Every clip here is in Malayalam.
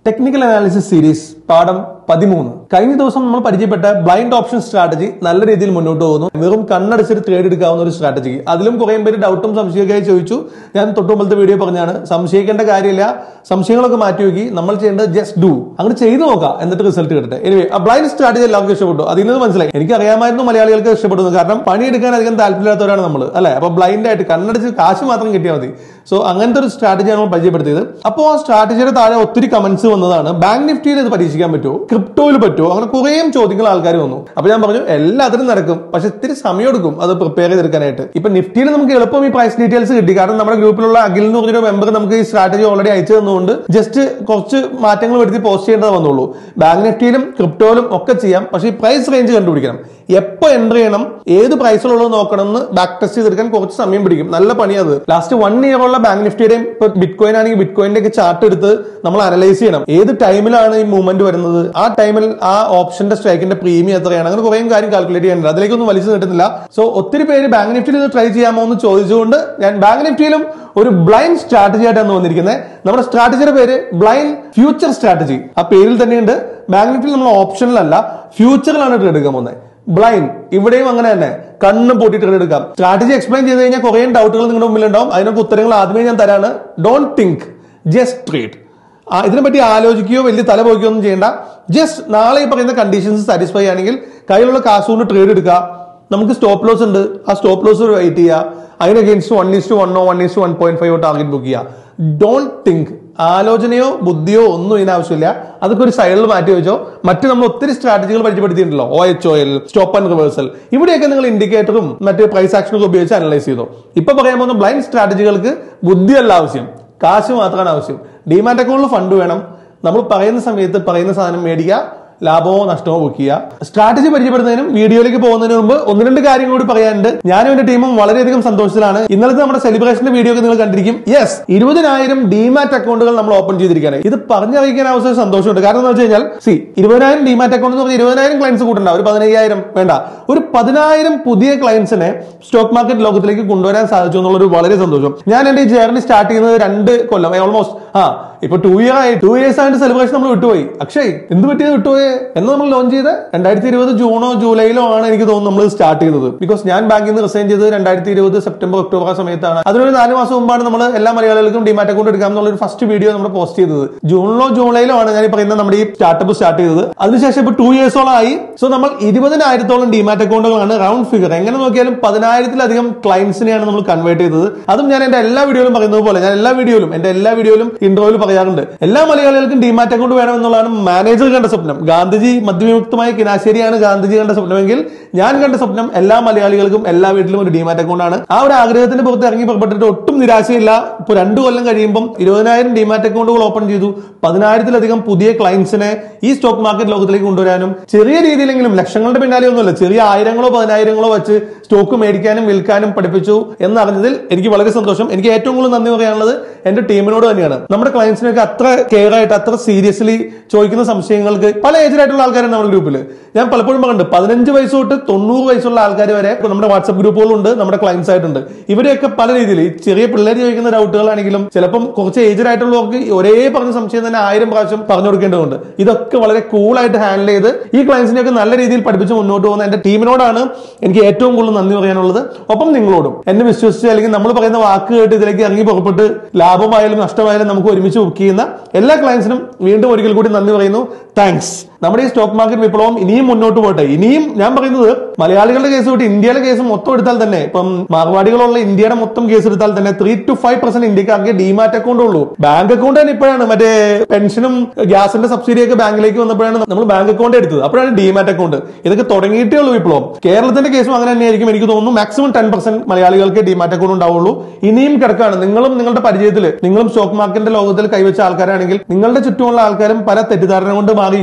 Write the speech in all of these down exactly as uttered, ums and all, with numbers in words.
ടെക്നിക്കൽ അനാലിസിസ് സീരീസ് പാഠം പതിമൂന്ന്. കഴിഞ്ഞ ദിവസം നമ്മൾ പരിചയപ്പെട്ട ബ്ലൈൻഡ് ഓപ്ഷൻ സ്ട്രാറ്റജി നല്ല രീതിയിൽ മുന്നോട്ട് പോകുന്നു. വെറും കണ്ണടച്ചിട്ട് ട്രേഡ് എടുക്കാവുന്ന ഒരു സ്ട്രാറ്റജി. അതിലും കുറെ പേര് ഡൗട്ടും സംശയമൊക്കെ ചോദിച്ചു. ഞാൻ തൊട്ടുമുമ്പത്തെ വീഡിയോ പറഞ്ഞാണ്, സംശയിക്കേണ്ട കാര്യമില്ല, സംശയങ്ങളൊക്കെ മാറ്റി നോക്കി നമ്മൾ ചെയ്യേണ്ടത് ജസ്റ്റ് ഡു, അങ്ങനെ ചെയ്തു നോക്കാം, എന്നിട്ട് റിസൾട്ട് കിട്ടട്ടെ. എനിവേ, ആ ബ്ലൈൻഡ് സ്ട്രാറ്റജി എല്ലാവർക്കും ഇഷ്ടപ്പെട്ടു. അതിൽ നിന്ന് മനസ്സിലായി, എനിക്ക് അറിയാമായിരുന്നു മലയാളികൾക്ക് ഇഷ്ടപ്പെടുന്നു. കാരണം പണിയെടുക്കാൻ അധികം താല്പര്യമില്ലാത്തവരാണ് നമ്മൾ, അല്ലെ? അപ്പൊ ബ്ലൈൻഡ് ആയിട്ട് കണ്ണടച്ച് കാശ് മാത്രം കിട്ടിയാൽ മതി. സോ അങ്ങനത്തെ ഒരു സ്ട്രാറ്റജിയാണ് നമ്മൾ പരിചയപ്പെടുത്തിയത്. അപ്പോൾ ആ സ്ട്രാറ്റജിയുടെ താഴെ ഒത്തിരി കമന്റ്സ് വന്നതാണ്, ബാങ്ക് നിഫ്റ്റിയിൽ ഇത് പരീക്ഷിക്കാൻ പറ്റുമോ, ക്രിപ്റ്റോയിൽ പറ്റുമോ, അങ്ങനെ കുറേ ചോദ്യങ്ങൾ ആൾക്കാർ വന്നു. അപ്പൊ ഞാൻ പറഞ്ഞു എല്ലാത്തിനും നടക്കും, പക്ഷെ ഇത്തിരി സമയം എടുക്കും അത് പ്രിപ്പയർ ചെയ്തെടുക്കാനായിട്ട്. ഇപ്പൊ നിഫ്റ്റിയിൽ നമുക്ക് എളുപ്പം ഈ പ്രൈസ് ഡീറ്റെയിൽസ് കിട്ടി, കാരണം നമ്മുടെ ഗ്രൂപ്പിലുള്ള അഖിൽ എന്ന് പറഞ്ഞൊരു മെമ്പർ നമുക്ക് ഈ സ്ട്രാറ്റജി ഓൾറെഡി അയച്ചു തന്നുകൊണ്ട് ജസ്റ്റ് കുറച്ച് മാറ്റങ്ങൾ വരുത്തി പോസ്റ്റ് ചെയ്യേണ്ടത് വന്നുള്ളൂ. ബാങ്ക് നിഫ്റ്റിയിലും ക്രിപ്റ്റോയിലും ഒക്കെ ചെയ്യാം, പക്ഷെ ഈ പ്രൈസ് റേഞ്ച് കണ്ടുപിടിക്കണം, എപ്പോ എൻട്രി ചെയ്യണം, ഏത് പ്രൈസിലുള്ളത് നോക്കണം എന്ന് ബാക്ക് ടെസ്റ്റ് ചെയ്തെടുക്കാൻ കുറച്ച് സമയം പിടിക്കും. നല്ല പണിയത്. ലാസ്റ്റ് വൺ ഇയർ ഉള്ള ബാങ്ക് നിഫ്റ്റിയുടെയും ഇപ്പൊ ബിറ്റ് കോയിൻ ആണെങ്കിൽ ബിറ്റ് കോയിന്റെ ഒക്കെ ചാർട്ട് എടുത്ത് നമ്മൾ അനലൈസ് ചെയ്യണം. ഏത് ടൈമിലാണ് ഈ മൂവ്മെന്റ് വരുന്നത്, ആ ടൈമിൽ ആ ഓപ്ഷന്റെ സ്ട്രൈക്കിന്റെ പ്രീമിയം എത്രയാണ്, അങ്ങനെ കുറേ കാര്യം കാൽക്കുലേറ്റ് ചെയ്യാനുണ്ട്. അതിലേക്കൊന്നും വലിച്ചു കിട്ടുന്നില്ല. സോ ഒത്തിരി പേര് ബാങ്ക് നിഫ്റ്റിയിൽ ഇത് ട്രൈ ചെയ്യാമോ എന്ന് ചോദിച്ചുകൊണ്ട് ഞാൻ ബാങ്ക് നിഫ്റ്റിയിലും ഒരു ബ്ലൈൻഡ് സ്ട്രാറ്റജി ആയിട്ടാണ് വന്നിരിക്കുന്നത്. നമ്മുടെ സ്ട്രാറ്റജിയുടെ പേര് ബ്ലൈൻഡ് ഫ്യൂച്ചർ സ്ട്രാറ്റജി. ആ പേരിൽ തന്നെയുണ്ട്. ബാങ്ക് നിഫ്റ്റിയിൽ നമ്മൾ ഓപ്ഷനിലല്ല, ഫ്യൂച്ചറിലാണ് ട്രേഡ് എടുക്കാൻ പോകുന്നത്. ബ്ലൈൻഡ് ഇവിടെയും അങ്ങനെ തന്നെ കണ്ണും പൊട്ടി ട്രേഡ് എടുക്കാം. സ്ട്രാറ്റജി എക്സ്പ്ലെയിൻ ചെയ്ത് കഴിഞ്ഞാൽ കുറേ ഡൗട്ടുകൾ നിങ്ങളുടെ മുമ്പിൽ ഉണ്ടാവും. അതിനൊക്കെ ഉത്തരങ്ങൾ ആദ്യമേ ഞാൻ തരാണ്. Don't think, just trade. ഇതിനെപ്പറ്റി ആലോചിക്കുകയോ വലിയ തല പോയിക്കുകയോ ഒന്നും ചെയ്യേണ്ട. ജസ്റ്റ് നാളെ ഈ പറയുന്ന കണ്ടീഷൻസ് സാറ്റിസ്ഫൈ ആണെങ്കിൽ കയ്യിലുള്ള കാശുകൊണ്ട് ട്രേഡ് എടുക്കുക. നമുക്ക് സ്റ്റോപ്പ് ലോസ് ഉണ്ട്, ആ സ്റ്റോപ്പ് ലോസ് വെയിറ്റ് ചെയ്യുക. അതിന് അഗേൻസ്റ്റ് വൺ ഈസ് ടു വണ്ണോ one is to one point ഫൈവോ ടാർഗറ്റ് ബുക്ക് ചെയ്യുക. ഡോണ്ട് തിങ്ക്, ആലോചനയോ ബുദ്ധിയോ ഒന്നും ഇതിനാവശ്യമില്ല. അതൊക്കെ ഒരു സൈഡിൽ മാറ്റി വെച്ചോ. മറ്റു നമ്മൾ ഒത്തിരി സ്ട്രാറ്റജികൾ പരിചയപ്പെടുത്തിയിട്ടുണ്ടല്ലോ, O H O L, stop and reversal, ഇവിടെയൊക്കെ നിങ്ങൾ ഇൻഡിക്കേറ്ററും മറ്റു പ്രൈസ് ആക്ഷനൊക്കെ ഉപയോഗിച്ച് അനലൈസ് ചെയ്തോ. ഇപ്പൊ പറയാൻ പോകുന്ന ബ്ലൈൻഡ് സ്ട്രാറ്റജികൾക്ക് ബുദ്ധിയല്ല ആവശ്യം, കാശ് മാത്രമാണ് ആവശ്യം. ഡിമാറ്റ് അക്കൗണ്ടിൽ ഫണ്ട് വേണം. നമ്മൾ പറയുന്ന സമയത്ത് പറയുന്ന സാധനം മേടിക്കുക, ലാഭമോ നഷ്ടമോ ബുക്ക് ചെയ്യുക. സ്ട്രാറ്റജി പരിചയപ്പെടുന്നതിനും വീഡിയോയിലേക്ക് പോകുന്നതിന് മുമ്പ് ഒന്ന് രണ്ട് കാര്യം കൂടി പറയാനുണ്ട്. ഞാനും എന്റെ ടീമും വളരെയധികം സന്തോഷത്തിലാണ്. ഇന്നലത്തെ നമ്മുടെ സെലിബ്രേഷന്റെ വീഡിയോ ഒക്കെ നിങ്ങൾ കണ്ടിരിക്കും. യെസ്, ഇരുപതിനായിരം ഡിമാറ്റ് അക്കൗണ്ടുകൾ നമ്മൾ ഓപ്പൺ ചെയ്തിരിക്കുകയാണ്. ഇത് പറഞ്ഞറിയിക്കാൻ അവസരം സന്തോഷമുണ്ട്. കാരണം എന്ന് വെച്ച് കഴിഞ്ഞാൽ സി ഇരുപതിനായിരം ഡിമാറ്റ് അക്കൗണ്ട് എന്ന് പറഞ്ഞാൽ ഇരുപതിനായിരം ക്ലയൻസ് കൂട്ടണ്ട, ഒരു പതിനയ്യായിരം വേണ്ട, ഒരു പതിനായിരം പുതിയ ക്ലയൻസിനെ സ്റ്റോക്ക് മാർക്കറ്റ് ലോകത്തിലേക്ക് കൊണ്ടുവരാൻ സാധിച്ചു എന്നുള്ളൊരു വളരെ സന്തോഷം. ഞാൻ എന്റെ ഈ ജേർണി സ്റ്റാർട്ട് ചെയ്യുന്നത് രണ്ട് കൊല്ലം ഓൾമോസ്റ്റ് ആ ഇപ്പൊ ടു ഇയർ ആയി ടു ഇയേഴ്സ് ആയിട്ട് സെലിബ്രേഷൻ നമ്മൾ വിട്ടുപോയി. അക്ഷയ്, എന്ത് പറ്റിയത് വിട്ടുപോയെ എന്ന് നമ്മൾ ലോഞ്ച് ചെയ്ത് രണ്ടായിരത്തി ഇരുപത് ജൂണോ ജൂലൈയിലോ ആണ് എനിക്ക് തോന്നുന്നു നമ്മൾ സ്റ്റാർട്ട് ചെയ്തത്. ബിക്കോസ് ഞാൻ ബാങ്കിൽ നിന്ന് റിസൈൻ ചെയ്തത് രണ്ടായിരത്തി ഇരുപത് സെപ്റ്റംബർ ഒക്ടോബർ ആ സമയത്താണ്. അതിനൊരു നാല് മാസം മുമ്പാണ് നമ്മൾ എല്ലാ മലയാളികൾക്കും ഡിമാറ്റ് അക്കൗണ്ട് എടുക്കാം എന്നുള്ള ഒരു ഫസ്റ്റ് വീഡിയോ നമ്മൾ പോസ്റ്റ് ചെയ്തത്. ജൂണിലോ ജൂലൈയിലോ ആണ് ഞാൻ ഈ പറയുന്ന നമ്മുടെ ഈ സ്റ്റാർട്ടപ്പ് സ്റ്റാർട്ട് ചെയ്തത്. അതിനുശേഷം ഇപ്പൊ ടു ഇയേഴ്സോളം ആയി. സോ നമ്മൾ ഇരുപതിനായിരത്തോളം ഡിമാറ്റ് അക്കൗണ്ടുകളാണ്, റൗണ്ട് ഫിഗർ എങ്ങനെ നോക്കിയാലും പതിനായിരത്തിലധികം ക്ലയൻസിനെയാണ് നമ്മൾ കൺവേർട്ട് ചെയ്തത്. അതും ഞാൻ എന്റെ എല്ലാ വീഡിയോയിലും പറയുന്നത് പോലെ ഞാൻ എല്ലാ വീഡിയോയിലും എന്റെ എല്ലാ വീഡിയോയിലും ഇൻട്രോയിൽ പറയാറുണ്ട്, എല്ലാ മലയാളികൾക്കും ഡിമാറ്റ് അക്കൗണ്ട് വേണം എന്നുള്ളതാണ് മാനേജർ കണ്ട സ്വപ്നം. ഗാന്ധിജി മദ്യവിമുക്തമായ കിനാശ്ശേരിയാണ് ഗാന്ധിജി കണ്ട സ്വപ്നമെങ്കിൽ ഞാൻ കണ്ട സ്വപ്നം എല്ലാ മലയാളികൾക്കും എല്ലാ വീട്ടിലും ഒരു ഡിമാറ്റ് അക്കൗണ്ട് ആണ്. ആ ഒരു ആഗ്രഹത്തിന്റെ പുറത്ത് ഇറങ്ങി പുറപ്പെട്ടിട്ട് ഒട്ടും നിരാശയില്ല. ഇപ്പൊ രണ്ടു കൊല്ലം കഴിയുമ്പോൾ ഇരുപതിനായിരം ഡിമാറ്റ് അക്കൗണ്ടുകൾ ഓപ്പൺ ചെയ്തു. പതിനായിരത്തിലധികം പുതിയ ക്ലയൻസിനെ ഈ സ്റ്റോക്ക് മാർക്കറ്റ് ലോകത്തിലേക്ക് കൊണ്ടുവരാനും ചെറിയ രീതിയിലെങ്കിലും, ലക്ഷങ്ങളുടെ പിന്നാലെ ഒന്നുമല്ല, ചെറിയ ആയിരങ്ങളോ പതിനായിരങ്ങളോ വെച്ച് സ്റ്റോക്ക് മേടിക്കാനും വിൽക്കാനും പഠിപ്പിച്ചു എന്നറിഞ്ഞതിൽ എനിക്ക് വളരെ സന്തോഷം. എനിക്ക് ഏറ്റവും കൂടുതൽ നന്ദി പറയാനുള്ളത് എന്റെ ടീമിനോട് തന്നെയാണ്. നമ്മുടെ ക്ലയൻസിനൊക്കെ അത്ര കെയർ ആയിട്ട് അത്ര സീരിയസ്ലി ചോദിക്കുന്ന സംശയങ്ങൾക്ക് പല ഏജിലായിട്ടുള്ള ആൾക്കാരാണ് നമ്മുടെ ഗ്രൂപ്പിൽ. ഞാൻ പലപ്പോഴും പറയുന്നുണ്ട്, പതിനഞ്ച് വയസ്സ് തൊട്ട് തൊണ്ണൂറ് വയസ്സുള്ള ആൾക്കാർ വരെ നമ്മുടെ വാട്സ്ആപ്പ് ഗ്രൂപ്പുകളുണ്ട്, നമ്മുടെ ക്ലയൻസ് ആയിട്ടുണ്ട്. ഇവരെയൊക്കെ പല രീതിയിൽ ഈ ചെറിയ പിള്ളേർ ചോദിക്കുന്ന ഡൗട്ടുകളാണെങ്കിലും ചിലപ്പം കുറച്ച് ഏജ്ഡ് ആയിട്ടുള്ളവർക്ക് ഒരേ പറഞ്ഞ സംശയം തന്നെ ആയിരം പ്രാവശ്യം പറഞ്ഞു കൊടുക്കേണ്ടതുണ്ട്. ഇതൊക്കെ വളരെ കൂളായിട്ട് ഹാൻഡിൽ ചെയ്ത് ഈ ക്ലയൻസിനെയൊക്കെ നല്ല രീതിയിൽ പഠിപ്പിച്ച് മുന്നോട്ട് പോകുന്ന എന്റെ ടീമിനോടാണ് എനിക്ക് ഏറ്റവും കൂടുതൽ നന്ദി പറയാനുള്ളത്. ഒപ്പം നിങ്ങളോടും എന്നെ വിശ്വസിച്ച് അല്ലെങ്കിൽ നമ്മൾ പറയുന്ന വാക്ക് കേട്ട് ഇതിലേക്ക് ഇറങ്ങി പുറപ്പെട്ട് ലാഭമായാലും നഷ്ടമായാലും നമുക്ക് ഒരുമിച്ച് ബുക്ക് ചെയ്യുന്ന എല്ലാ ക്ലയൻസിനും വീണ്ടും ഒരിക്കൽ കൂടി നന്ദി പറയുന്നു. താങ്ക്സ്. നമ്മുടെ ഈ സ്റ്റോക്ക് മാർക്കറ്റ് വിപ്ലവം ഇനിയും മുന്നോട്ട് പോട്ടെ. ഇനിയും ഞാൻ പറയുന്നത് മലയാളികളുടെ കേസ് തൊട്ട് ഇന്ത്യയിലെ കേസ് മൊത്തം എടുത്താൽ തന്നെ, ഇപ്പം മാർവാടികളുള്ള ഇന്ത്യയുടെ മൊത്തം കേസ് എടുത്താൽ തന്നെ ത്രീ ടു ഫൈവ് പെർസെന്റ് ഇന്ത്യക്കാർക്ക് ഡിമാറ്റ് അക്കൗണ്ട് ഉള്ളൂ. ബാങ്ക് അക്കൗണ്ട് തന്നെ ഇപ്പോഴാണ് മറ്റേ പെൻഷനും ഗ്യാസിന്റെ സബ്സിഡിയൊക്കെ ബാങ്കിലേക്ക് വന്നപ്പോഴാണ് നമ്മൾ ബാങ്ക് അക്കൗണ്ട് എടുത്തത്. അപ്പോഴാണ് ഡിമാറ്റ് അക്കൗണ്ട്. ഇതൊക്കെ തുടങ്ങിയിട്ടേ ഉള്ളൂ വിപ്ലവം. കേരളത്തിന്റെ കേസും അങ്ങനെ തന്നെയായിരിക്കും. എനിക്ക് തോന്നുന്നു മാക്സിമം ടെൻ പെർസെന്റ് മലയാളികൾക്ക് ഡിമാറ്റ് അക്കൗണ്ട് ഉണ്ടാവുള്ളൂ. ഇനിയും കിടക്കാണ്. നിങ്ങളും നിങ്ങളുടെ പരിചയത്തിൽ നിങ്ങളും സ്റ്റോക്ക് മാർക്കറ്റിന്റെ ലോകത്തിൽ കൈവച്ച ആൾക്കാരാണെങ്കിൽ നിങ്ങളുടെ ചുറ്റുമുള്ള ആൾക്കാരും പല തെറ്റിദ്ധാരണ കൊണ്ട് മാറിയിരിക്കും. ഇവിടെ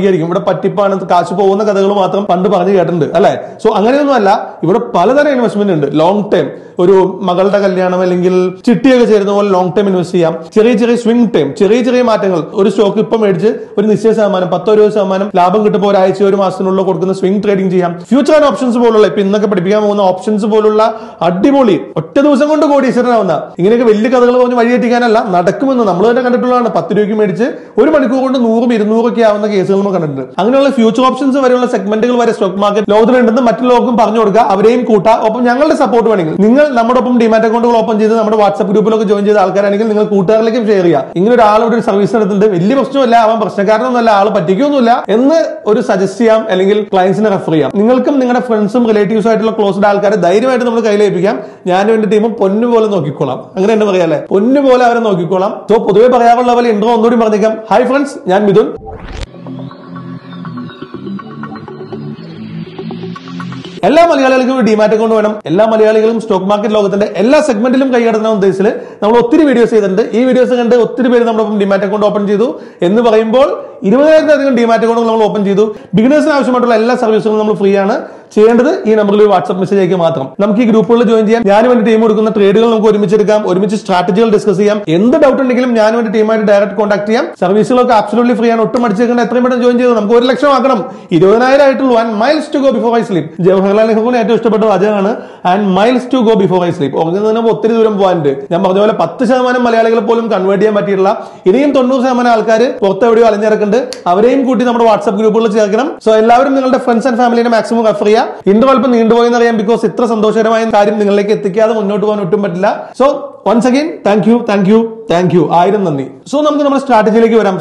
പറ്റിപ്പാണ്, കാശ് പോകുന്ന കഥകൾ മാത്രം പണ്ട് പറഞ്ഞു കേട്ടിട്ടുണ്ട് അല്ലെ. സോ അങ്ങനെയൊന്നുമല്ല, ഇവിടെ പലതരം ഇൻവെസ്റ്റ്മെന്റ് ഉണ്ട്. ലോങ് ടൈം, ഒരു മകളുടെ കല്യാണം അല്ലെങ്കിൽ ചിട്ടിയൊക്കെ ചേരുന്ന പോലെ ലോങ് ടൈം ഇൻവെസ്റ്റ് ചെയ്യാം. ചെറിയ ചെറിയ സ്വിംഗ് ടൈം, ചെറിയ ചെറിയ മാറ്റങ്ങൾ. ഒരു സ്റ്റോക്ക് ഇപ്പം മേടിച്ച് ഒരു നിശ്ചയ ശതമാനം, പത്തോ ഇരുപത് ശതമാനം ലാഭം കിട്ടുമ്പോൾ ഒരാഴ്ച ഒരു മാസത്തിനുള്ള കൊടുക്കുന്ന സ്വിംഗ് ട്രേഡിംഗ് ചെയ്യാം. ഫ്യൂച്ചർ ആൻഡ് ഓപ്ഷൻസ് പോലുള്ള ഇപ്പൊ ഇന്നൊക്കെ പഠിപ്പിക്കാൻ പോകുന്ന ഓപ്ഷൻസ് പോലുള്ള അടിപൊളി ഒറ്റ ദിവസം കൊണ്ട് കോടീശ്വരനാവുന്ന ഇങ്ങനെയൊക്കെ വലിയ കഥകൾ പറഞ്ഞ് വഴിയെത്തിക്കാനല്ല, നടക്കുമെന്ന് നമ്മൾ തന്നെ കണ്ടിട്ടുള്ളതാണ്. പത്ത് രൂപയ്ക്ക് മേടിച്ച് ഒരു മണിക്കൂർ കൊണ്ട് നൂറും ഇരുന്നൂറൊക്കെ ആവുന്ന കേസുകൾ നമ്മൾ കണ്ടിട്ടുണ്ട്. അങ്ങനെയുള്ള ഫ്യൂച്ചർ ഓപ്ഷൻസ് വരെയുള്ള സെഗ്മെന്റുകൾ വരെ സ്റ്റോക്ക് മാർക്കറ്റ് ലോകത്തിലുണ്ടെന്ന് മറ്റുള്ളവർക്കും പറഞ്ഞു കൊടുക്കുക, അവരെയും കൂട്ടാ. ഒപ്പം ഞങ്ങളുടെ സപ്പോർട്ട് വേണമെങ്കിൽ നിങ്ങൾ നമ്മുടെ ഒപ്പം ഡിമാറ്റ് അക്കൗണ്ടുകൾ ഓപ്പൺ ചെയ്ത് നമ്മുടെ വാട്സ്ആപ്പ് ഗ്രൂപ്പിലൊക്കെ ജോയിൻ ചെയ്ത ആൾക്കാരാണെങ്കിൽ നിങ്ങൾ കൂട്ടുകാരിലേക്കും ഷെയർ ചെയ്യുക. ഇങ്ങനെ ഒരാൾ ഒരു സർവീസ് നടത്തുന്നുണ്ട്, വലിയ പ്രശ്നമല്ല, അവൻ പ്രശ്നക്കാരനൊന്നുമല്ല, ആൾ പറ്റിക്കൊന്നുമില്ല എന്ന് ഒരു സജസ്റ്റ് ചെയ്യാം, അല്ലെങ്കിൽ ക്ലയൻസിനെ റെഫർ ചെയ്യാം. നിങ്ങൾക്കും നിങ്ങളുടെ ഫ്രണ്ട്സും റിലേറ്റീവ്സും ആയിട്ടുള്ള ക്ലോസ്ഡ് ആൾക്കാരെ ധൈര്യമായിട്ട് നമ്മൾ കയ്യിലേൽപ്പിക്കാം. ഞാനും എന്റെ ടീമും പൊന്നുപോലെ നോക്കിക്കോളാം. അങ്ങനെ തന്നെ പറയാല്ലേ, പൊന്നുപോലെ അവരെ നോക്കിക്കോളാം. സോ പൊതുവെ പറയാറുള്ള പോലെ ഇൻട്രോ ഒന്നുകൂടി പറഞ്ഞേക്കാം. ഹായ് ഫ്രണ്ട്സ്, ഞാൻ മിഥുൻ. എല്ലാ മലയാളികൾക്കും ഒരു ഡിമാറ്റ് അക്കൗണ്ട് വേണം. എല്ലാ മലയാളികളും സ്റ്റോക്ക് മാർക്കറ്റ് ലോകത്തിന്റെ എല്ലാ സെഗ്മെന്റിലും കൈകടത്തുന്ന ഉദ്ദേശത്തിൽ നമ്മൾ ഒത്തിരി വീഡിയോസ് ചെയ്തിട്ടുണ്ട്. ഈ വീഡിയോസ് കണ്ട് ഒത്തിരി പേര് നമ്മളൊപ്പം ഡിമാറ്റ് അക്കൗണ്ട് ഓപ്പൺ ചെയ്തു എന്ന് പറയുമ്പോൾ ഇരുപതിനായിരത്തിലധികം ഡിമാറ്റ് അക്കൗണ്ടുകൾ നമ്മൾ ഓപ്പൺ ചെയ്തു. ബിഗിനേഴ്സിന് ആവശ്യമായിട്ടുള്ള എല്ലാ സർവീസുകളും നമ്മൾ ഫ്രീ ആണ്. ചെയ്യേണ്ടത് ഈ നമ്പറിൽ ഒരു വാട്സ്ആപ്പ് മെസ്സേജ് അയക്കുക മാത്രം. നമുക്ക് ഈ ഗ്രൂപ്പുകളിൽ ജോയിൻ ചെയ്യാം. ഞാനും എന്റെ ടീം കൊടുക്കുന്ന ട്രേഡുകൾ നമുക്ക് ഒരുമിച്ചെടുക്കാം, ഒരുമിച്ച് സ്ട്രാറ്റജികൾ ഡിസ്കസ് ചെയ്യാം. എന്ത് ഡൗട്ട് ഉണ്ടെങ്കിലും ഞാനും എന്റെ ടീമായിട്ട് ഡയറക്റ്റ് കോൺടാക്ട് ചെയ്യാം. സർവീസുകളൊക്കെ അബ്സല്യൂട്ട്ലി ഫ്രീ ആണ്. ഒട്ടും അടിച്ചേക്കേണ്ട, എത്രയും പെട്ടെന്ന് ജോയിൻ ചെയ്തു. നമുക്ക് ഒരു ലക്ഷം ആക്കണം. ഇരുപതിനായിരം ആയിട്ടുള്ളൂ. And miles to go before I sleep. Jawaharlal നെഹ്റുവിന് ഏറ്റവും ഇഷ്ടപ്പെട്ട വാചകമാണ് and miles to go before I sleep. ഉറങ്ങുന്നതിന് ഒത്തിരി ദൂരം പോകാനുണ്ട്. ഞാൻ പറഞ്ഞ പോലെ പത്ത് ശതമാനം മലയാളികൾ പോലും കൺവേർട്ട് ചെയ്യാൻ പറ്റിയിട്ടുള്ള ഇനിയും തൊണ്ണൂറ് ശതമാനം ആൾക്കാർ പുറത്ത് എവിടെയോ അലഞ്ഞിറക്കുന്നുണ്ട്. അവരെയും കൂട്ടി നമ്മുടെ വാട്സ്ആപ്പ് ഗ്രൂപ്പുകളിൽ ചേർക്കണം. സോ എല്ലാവരും നിങ്ങളുടെ ഫ്രണ്ട്സ് ആൻഡ് ഫാമിലിനെ മാക്സിമം റെഫർ ചെയ്യുക. ഇൻട്രോ അല്പം നീണ്ടുപോയെന്ന് അറിയാം, ബിക്കോസ് ഇത്ര സന്തോഷകരമായ കാര്യം നിങ്ങളിലേക്ക് എത്തിക്കാതെ മുന്നോട്ട് പോകാൻ ഒട്ടും പറ്റില്ല. So once again thank you thank you thank you ആയിരം നന്ദി. സോ നമുക്ക് നമ്മുടെ സ്ട്രാറ്റജിയിലേക്ക് വരാം.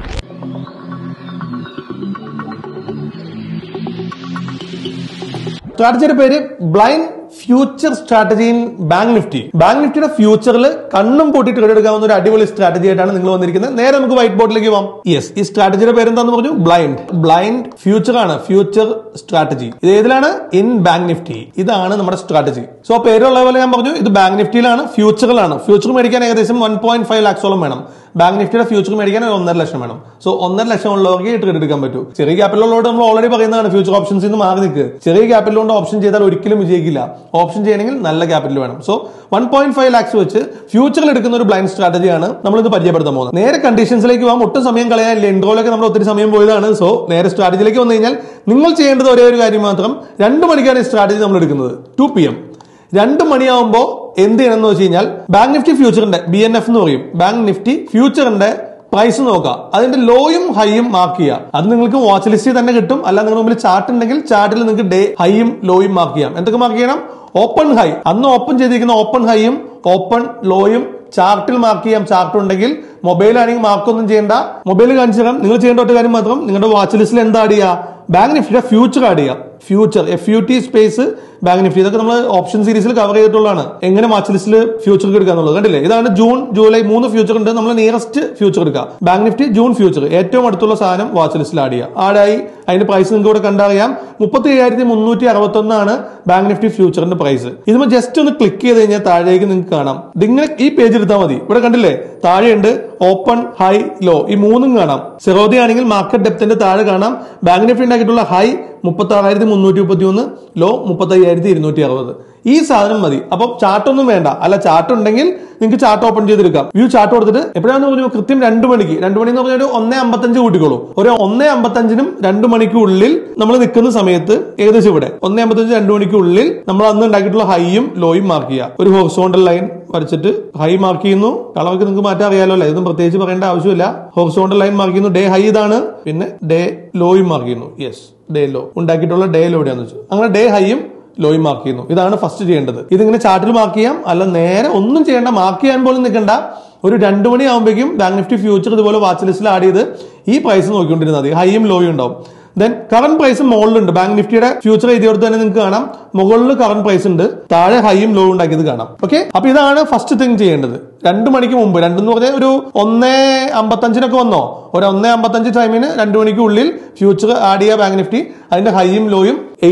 സ്ട്രാറ്റജിയുടെ പേര് blind future strategy in bank Nifty. Bank നിഫ്റ്റിയുടെ ഫ്യൂച്ചറിൽ കണ്ണും പൂട്ടി ട്രേഡ് എടുക്കാവുന്ന ഒരു അടിപൊളി സ്ട്രാറ്റജി ആയിട്ടാണ് നിങ്ങൾ വന്നിരിക്കുന്നത്. നേരെ നമുക്ക് വൈറ്റ് ബോർഡിലേക്ക് പോകാം. യെസ്, ഈ സ്ട്രാറ്റജിയുടെ പേര് എന്താന്ന് പറഞ്ഞു? ബ്ലൈൻഡ് ബ്ലൈൻഡ് ഫ്യൂച്ചർ ആണ്. ഫ്യൂച്ചർ സ്ട്രാറ്റജി ഇത് ഏതിലാണ്? In bank Nifty. ഇതാണ് നമ്മുടെ സ്ട്രാറ്റജി. സോ പേരുള്ള പോലെ ഞാൻ പറഞ്ഞു, ഇത് ബാങ്ക് നിഫ്റ്റിയിലാണ്, ഫ്യൂച്ചറിലാണ്. ഫ്യൂച്ചർ മേടിക്കാൻ ഏകദേശം വൺ പോയിന്റ് ഫൈവ് ലാക്സോളം വേണം. ബാങ്ക് നിഫ്റ്റിയുടെ ഫ്യൂച്ചർ മേടിക്കാൻ ഒന്നര ലക്ഷം വേണം. സോ ഒന്നര ലക്ഷം ഉള്ളവർക്ക് ട്രേഡ് എടുക്കാൻ പറ്റൂ. ചെറിയ ക്യാപിറ്റലുള്ളവരോട് നമ്മൾ ഓൾറെഡി പറയുന്നതാണ് ഫ്യൂച്ചർ ഓപ്ഷൻസ് നിന്ന് മാറി നിൽക്കുക. ചെറിയ ക്യാപിറ്റൽ കൊണ്ട് ഓപ്ഷൻ ചെയ്താൽ ഒരിക്കലും വിജയിക്കില്ല. ഓപ്ഷൻ ചെയ്യണമെങ്കിൽ നല്ല ക്യാപിറ്റൽ വേണം. So one point five lakhs വെച്ച് ഫ്യൂച്ചറിൽ എടുക്കുന്ന ഒരു ബ്ലൈൻഡ് സ്ട്രാറ്റജിയാണ് നമ്മൾ ഇത് പരിചയപ്പെടുത്താൻ പോകുന്നത്. നേരെ കണ്ടീഷൻസിലേക്ക് പോകാം. ഒട്ടും സമയം കളയാനില്ല. ഇൻട്രോയിലൊക്കെ നമ്മൾ ഒത്തിരി സമയം പോയതാണ്. സോ നേരെ സ്ട്രാറ്റജിയിലേക്ക് വന്നു കഴിഞ്ഞാൽ നിങ്ങൾ ചെയ്യേണ്ടത് ഒരേ ഒരു കാര്യം മാത്രം. രണ്ട് മണിക്കാണ് ഈ സ്ട്രാറ്റജി നമ്മൾ എടുക്കുന്നത്. ടു പി എം രണ്ട് മണിയാവുമ്പോൾ എന്ത് ചെയ്യണമെന്ന് വെച്ച് കഴിഞ്ഞാൽ ബാങ്ക് നിഫ്റ്റി ഫ്യൂച്ചറിന്റെ ബി എൻ എഫ് എന്ന് പറയും. ബാങ്ക് നിഫ്റ്റി ഫ്യൂച്ചറിന്റെ പ്രൈസ് നോക്കുക, അതിന്റെ ലോയും ഹൈയും മാർക്ക് ചെയ്യുക. അത് നിങ്ങൾക്ക് വാച്ച് ലിസ്റ്റിൽ തന്നെ കിട്ടും. അല്ല നിങ്ങളുടെ മുമ്പിൽ ചാർട്ട് ഉണ്ടെങ്കിൽ ചാർട്ടിൽ നിങ്ങൾക്ക് ഡേ ഹൈയും ലോയും മാർക്ക് ചെയ്യാം. എന്തൊക്കെ മാർക്ക് ചെയ്യണം? ഓപ്പൺ ഹൈ, അന്ന് ഓപ്പൺ ചെയ്തിരിക്കുന്ന ഓപ്പൺ ഹൈയും ഓപ്പൺ ലോയും ചാർട്ടിൽ മാർക്ക് ചെയ്യാം. ചാർട്ട് ഉണ്ടെങ്കിൽ മൊബൈൽ ആണെങ്കിൽ മാർക്കൊന്നും ചെയ്യേണ്ട. മൊബൈൽ കാണിച്ചു തരാം. നിങ്ങൾ ചെയ്യേണ്ട ഒറ്റ കാര്യം മാത്രം, നിങ്ങളുടെ വാച്ച് ലിസ്റ്റിൽ എന്താ ആഡ് ചെയ്യുക? ബാങ്ക് നിഫ്റ്റിയുടെ ഫ്യൂച്ചർ ആഡ് ചെയ്യാം. Future F U T space bank Nifty. ഇതൊക്കെ നമ്മൾ ഓപ്ഷൻ സീരീസിൽ കവർ ചെയ്തിട്ടുള്ളതാണ്. എങ്ങനെ വാച്ച് ലിസ്റ്റിൽ ഫ്യൂച്ചർ എടുക്കുക എന്നുള്ളത് കണ്ടില്ലേ? ഇതാണ് ജൂൺ ജൂലൈ മൂന്ന് ഫ്യൂച്ചർ ഉണ്ട്. നമ്മൾ നിയറസ്റ്റ് ഫ്യൂച്ചർ എടുക്കുക. ബാങ്ക് നിഫ്റ്റി ജൂൺ ഫ്യൂച്ചർ ഏറ്റവും അടുത്തുള്ള സാധനം വാച്ച് ലിസ്റ്റിൽ ആഡ് ചെയ്യുക. ആഡായി അതിന്റെ പ്രൈസ് നിങ്ങൾക്ക് ഇവിടെ കണ്ടറിയാം. മുപ്പത്തി അയ്യായിരത്തി മുന്നൂറ്റി അറുപത്തി ഒന്നാണ് ബാങ്ക് നിഫ്റ്റി ഫ്യൂച്ചറിന്റെ പ്രൈസ്. ഇതിന് ജസ്റ്റ് ഒന്ന് ക്ലിക്ക് ചെയ്ത് കഴിഞ്ഞാൽ താഴേക്ക് നിങ്ങൾക്ക് കാണാം. ഇതിങ്ങനെ ഈ പേജ് എടുത്താൽ മതി. ഇവിടെ കണ്ടില്ലേ? താഴെയുണ്ട് ഓപ്പൺ ഹൈ ലോ, ഈ മൂന്നും കാണാം. സെറോദി ആണെങ്കിൽ മാർക്കറ്റ് ഡെപ്തിന്റെ താഴെ കാണാം. ബാങ്ക് നിഫ്റ്റി ഉണ്ടാക്കിയിട്ടുള്ള ഹൈ മുപ്പത്തി ആറായിരത്തി മുന്നൂറ്റി മുപ്പത്തി ഒന്ന്, ലോ മുപ്പത്തി അയ്യായിരത്തി ഇരുന്നൂറ്റി അറുപത്. ഈ സാധനം മതി. അപ്പൊ ചാർട്ടൊന്നും വേണ്ട. അല്ല, ചാർട്ട് ഉണ്ടെങ്കിൽ നിങ്ങൾക്ക് ചാർട്ട് ഓപ്പൺ ചെയ്തെടുക്കാം. വ്യൂ ചാർട്ട് കൊടുത്തിട്ട് എപ്പോഴാണെന്ന് പറഞ്ഞു? കൃത്യം രണ്ടു മണിക്ക്. രണ്ടു മണി എന്ന് പറഞ്ഞാൽ ഒരു ഒന്നേ അമ്പത്തഞ്ച് കൂട്ടിക്കോളൂ. ഒരു ഒന്നേ അമ്പത്തഞ്ചിനും രണ്ടു മണിക്കുള്ളിൽ നമ്മൾ നിൽക്കുന്ന സമയത്ത് ഏകദേശം ഇവിടെ ഒന്നേ അമ്പത്തഞ്ച് രണ്ടു മണിക്കുള്ളിൽ നമ്മൾ അന്ന് ഉണ്ടാക്കിയിട്ടുള്ള ഹൈയും ലോയും മാർക്ക് ചെയ്യുക. ഒരു ഹൊറിസോണ്ടൽ ലൈൻ വരച്ചിട്ട് ഹൈ മാർക്ക് ചെയ്യുന്നു. കളർക്ക് നിങ്ങൾക്ക് മാറ്റാൻ അറിയാലോ അല്ലേ? ഇതൊന്നും പ്രത്യേകിച്ച് പറയേണ്ട ആവശ്യമില്ല. ഹൊറിസോണ്ടൽ ലൈൻ മാർക്ക് ചെയ്യുന്നു. ഡേ ഹൈ ഇതാണ്. പിന്നെ ഡേ ലോയും മാർക്ക് ചെയ്യുന്നു. യെസ്, ഡേ ലോ ഉണ്ടാക്കിയിട്ടുള്ള ഡേ ലോ എവിടെയാന്ന് വെച്ചു. അങ്ങനെ ഡേ ഹൈയും ലോയും മാർക്ക് ചെയ്യുന്നു. ഇതാണ് ഫസ്റ്റ് ചെയ്യേണ്ടത്. ഇതിങ്ങനെ ചാർട്ടിൽ മാർക്ക് ചെയ്യാം. അല്ല നേരെ ഒന്നും ചെയ്യേണ്ട, മാർക്ക് ചെയ്യാൻ പോലും നിൽക്കണ്ട. ഒരു രണ്ടു മണി ആകുമ്പോഴേക്കും ബാങ്ക് നിഫ്റ്റി ഫ്യൂച്ചർ ഇതുപോലെ വാച്ച് ലിസ്റ്റിൽ ആഡ് ചെയ്ത് ഈ പ്രൈസ് നോക്കിക്കൊണ്ടിരുന്നത് മതി. ഹൈയും ലോയും ഉണ്ടാവും. ദെൻ കറന്റ് പ്രൈസ് മുകളിലുണ്ട്. ബാങ്ക് നിഫ്റ്റിയുടെ ഫ്യൂച്ചർ എഴുതിയോടത്ത് തന്നെ നിങ്ങൾക്ക് കാണാം. മുകളിൽ കറന്റ് പ്രൈസ് ഉണ്ട്, താഴെ ഹൈയും ലോ ഉണ്ടാക്കിയത് കാണാം. ഓക്കെ, അപ്പൊ ഇതാണ് ഫസ്റ്റ് തിങ് ചെയ്യേണ്ടത്. രണ്ടു മണിക്ക് മുമ്പ്, രണ്ടെന്ന് പറഞ്ഞാൽ ഒരു ഒന്നേ അമ്പത്തഞ്ചിനൊക്കെ വന്നോ, ഒരു ഒന്നേ അമ്പത്തഞ്ച് ടൈമിന് രണ്ടു മണിക്ക് ഉള്ളിൽ ഫ്യൂച്ചർ ആഡ് ചെയ്യുക ബാങ്ക് നിഫ്റ്റി. അതിന്റെ ഹൈയും ലോയും ഏതർ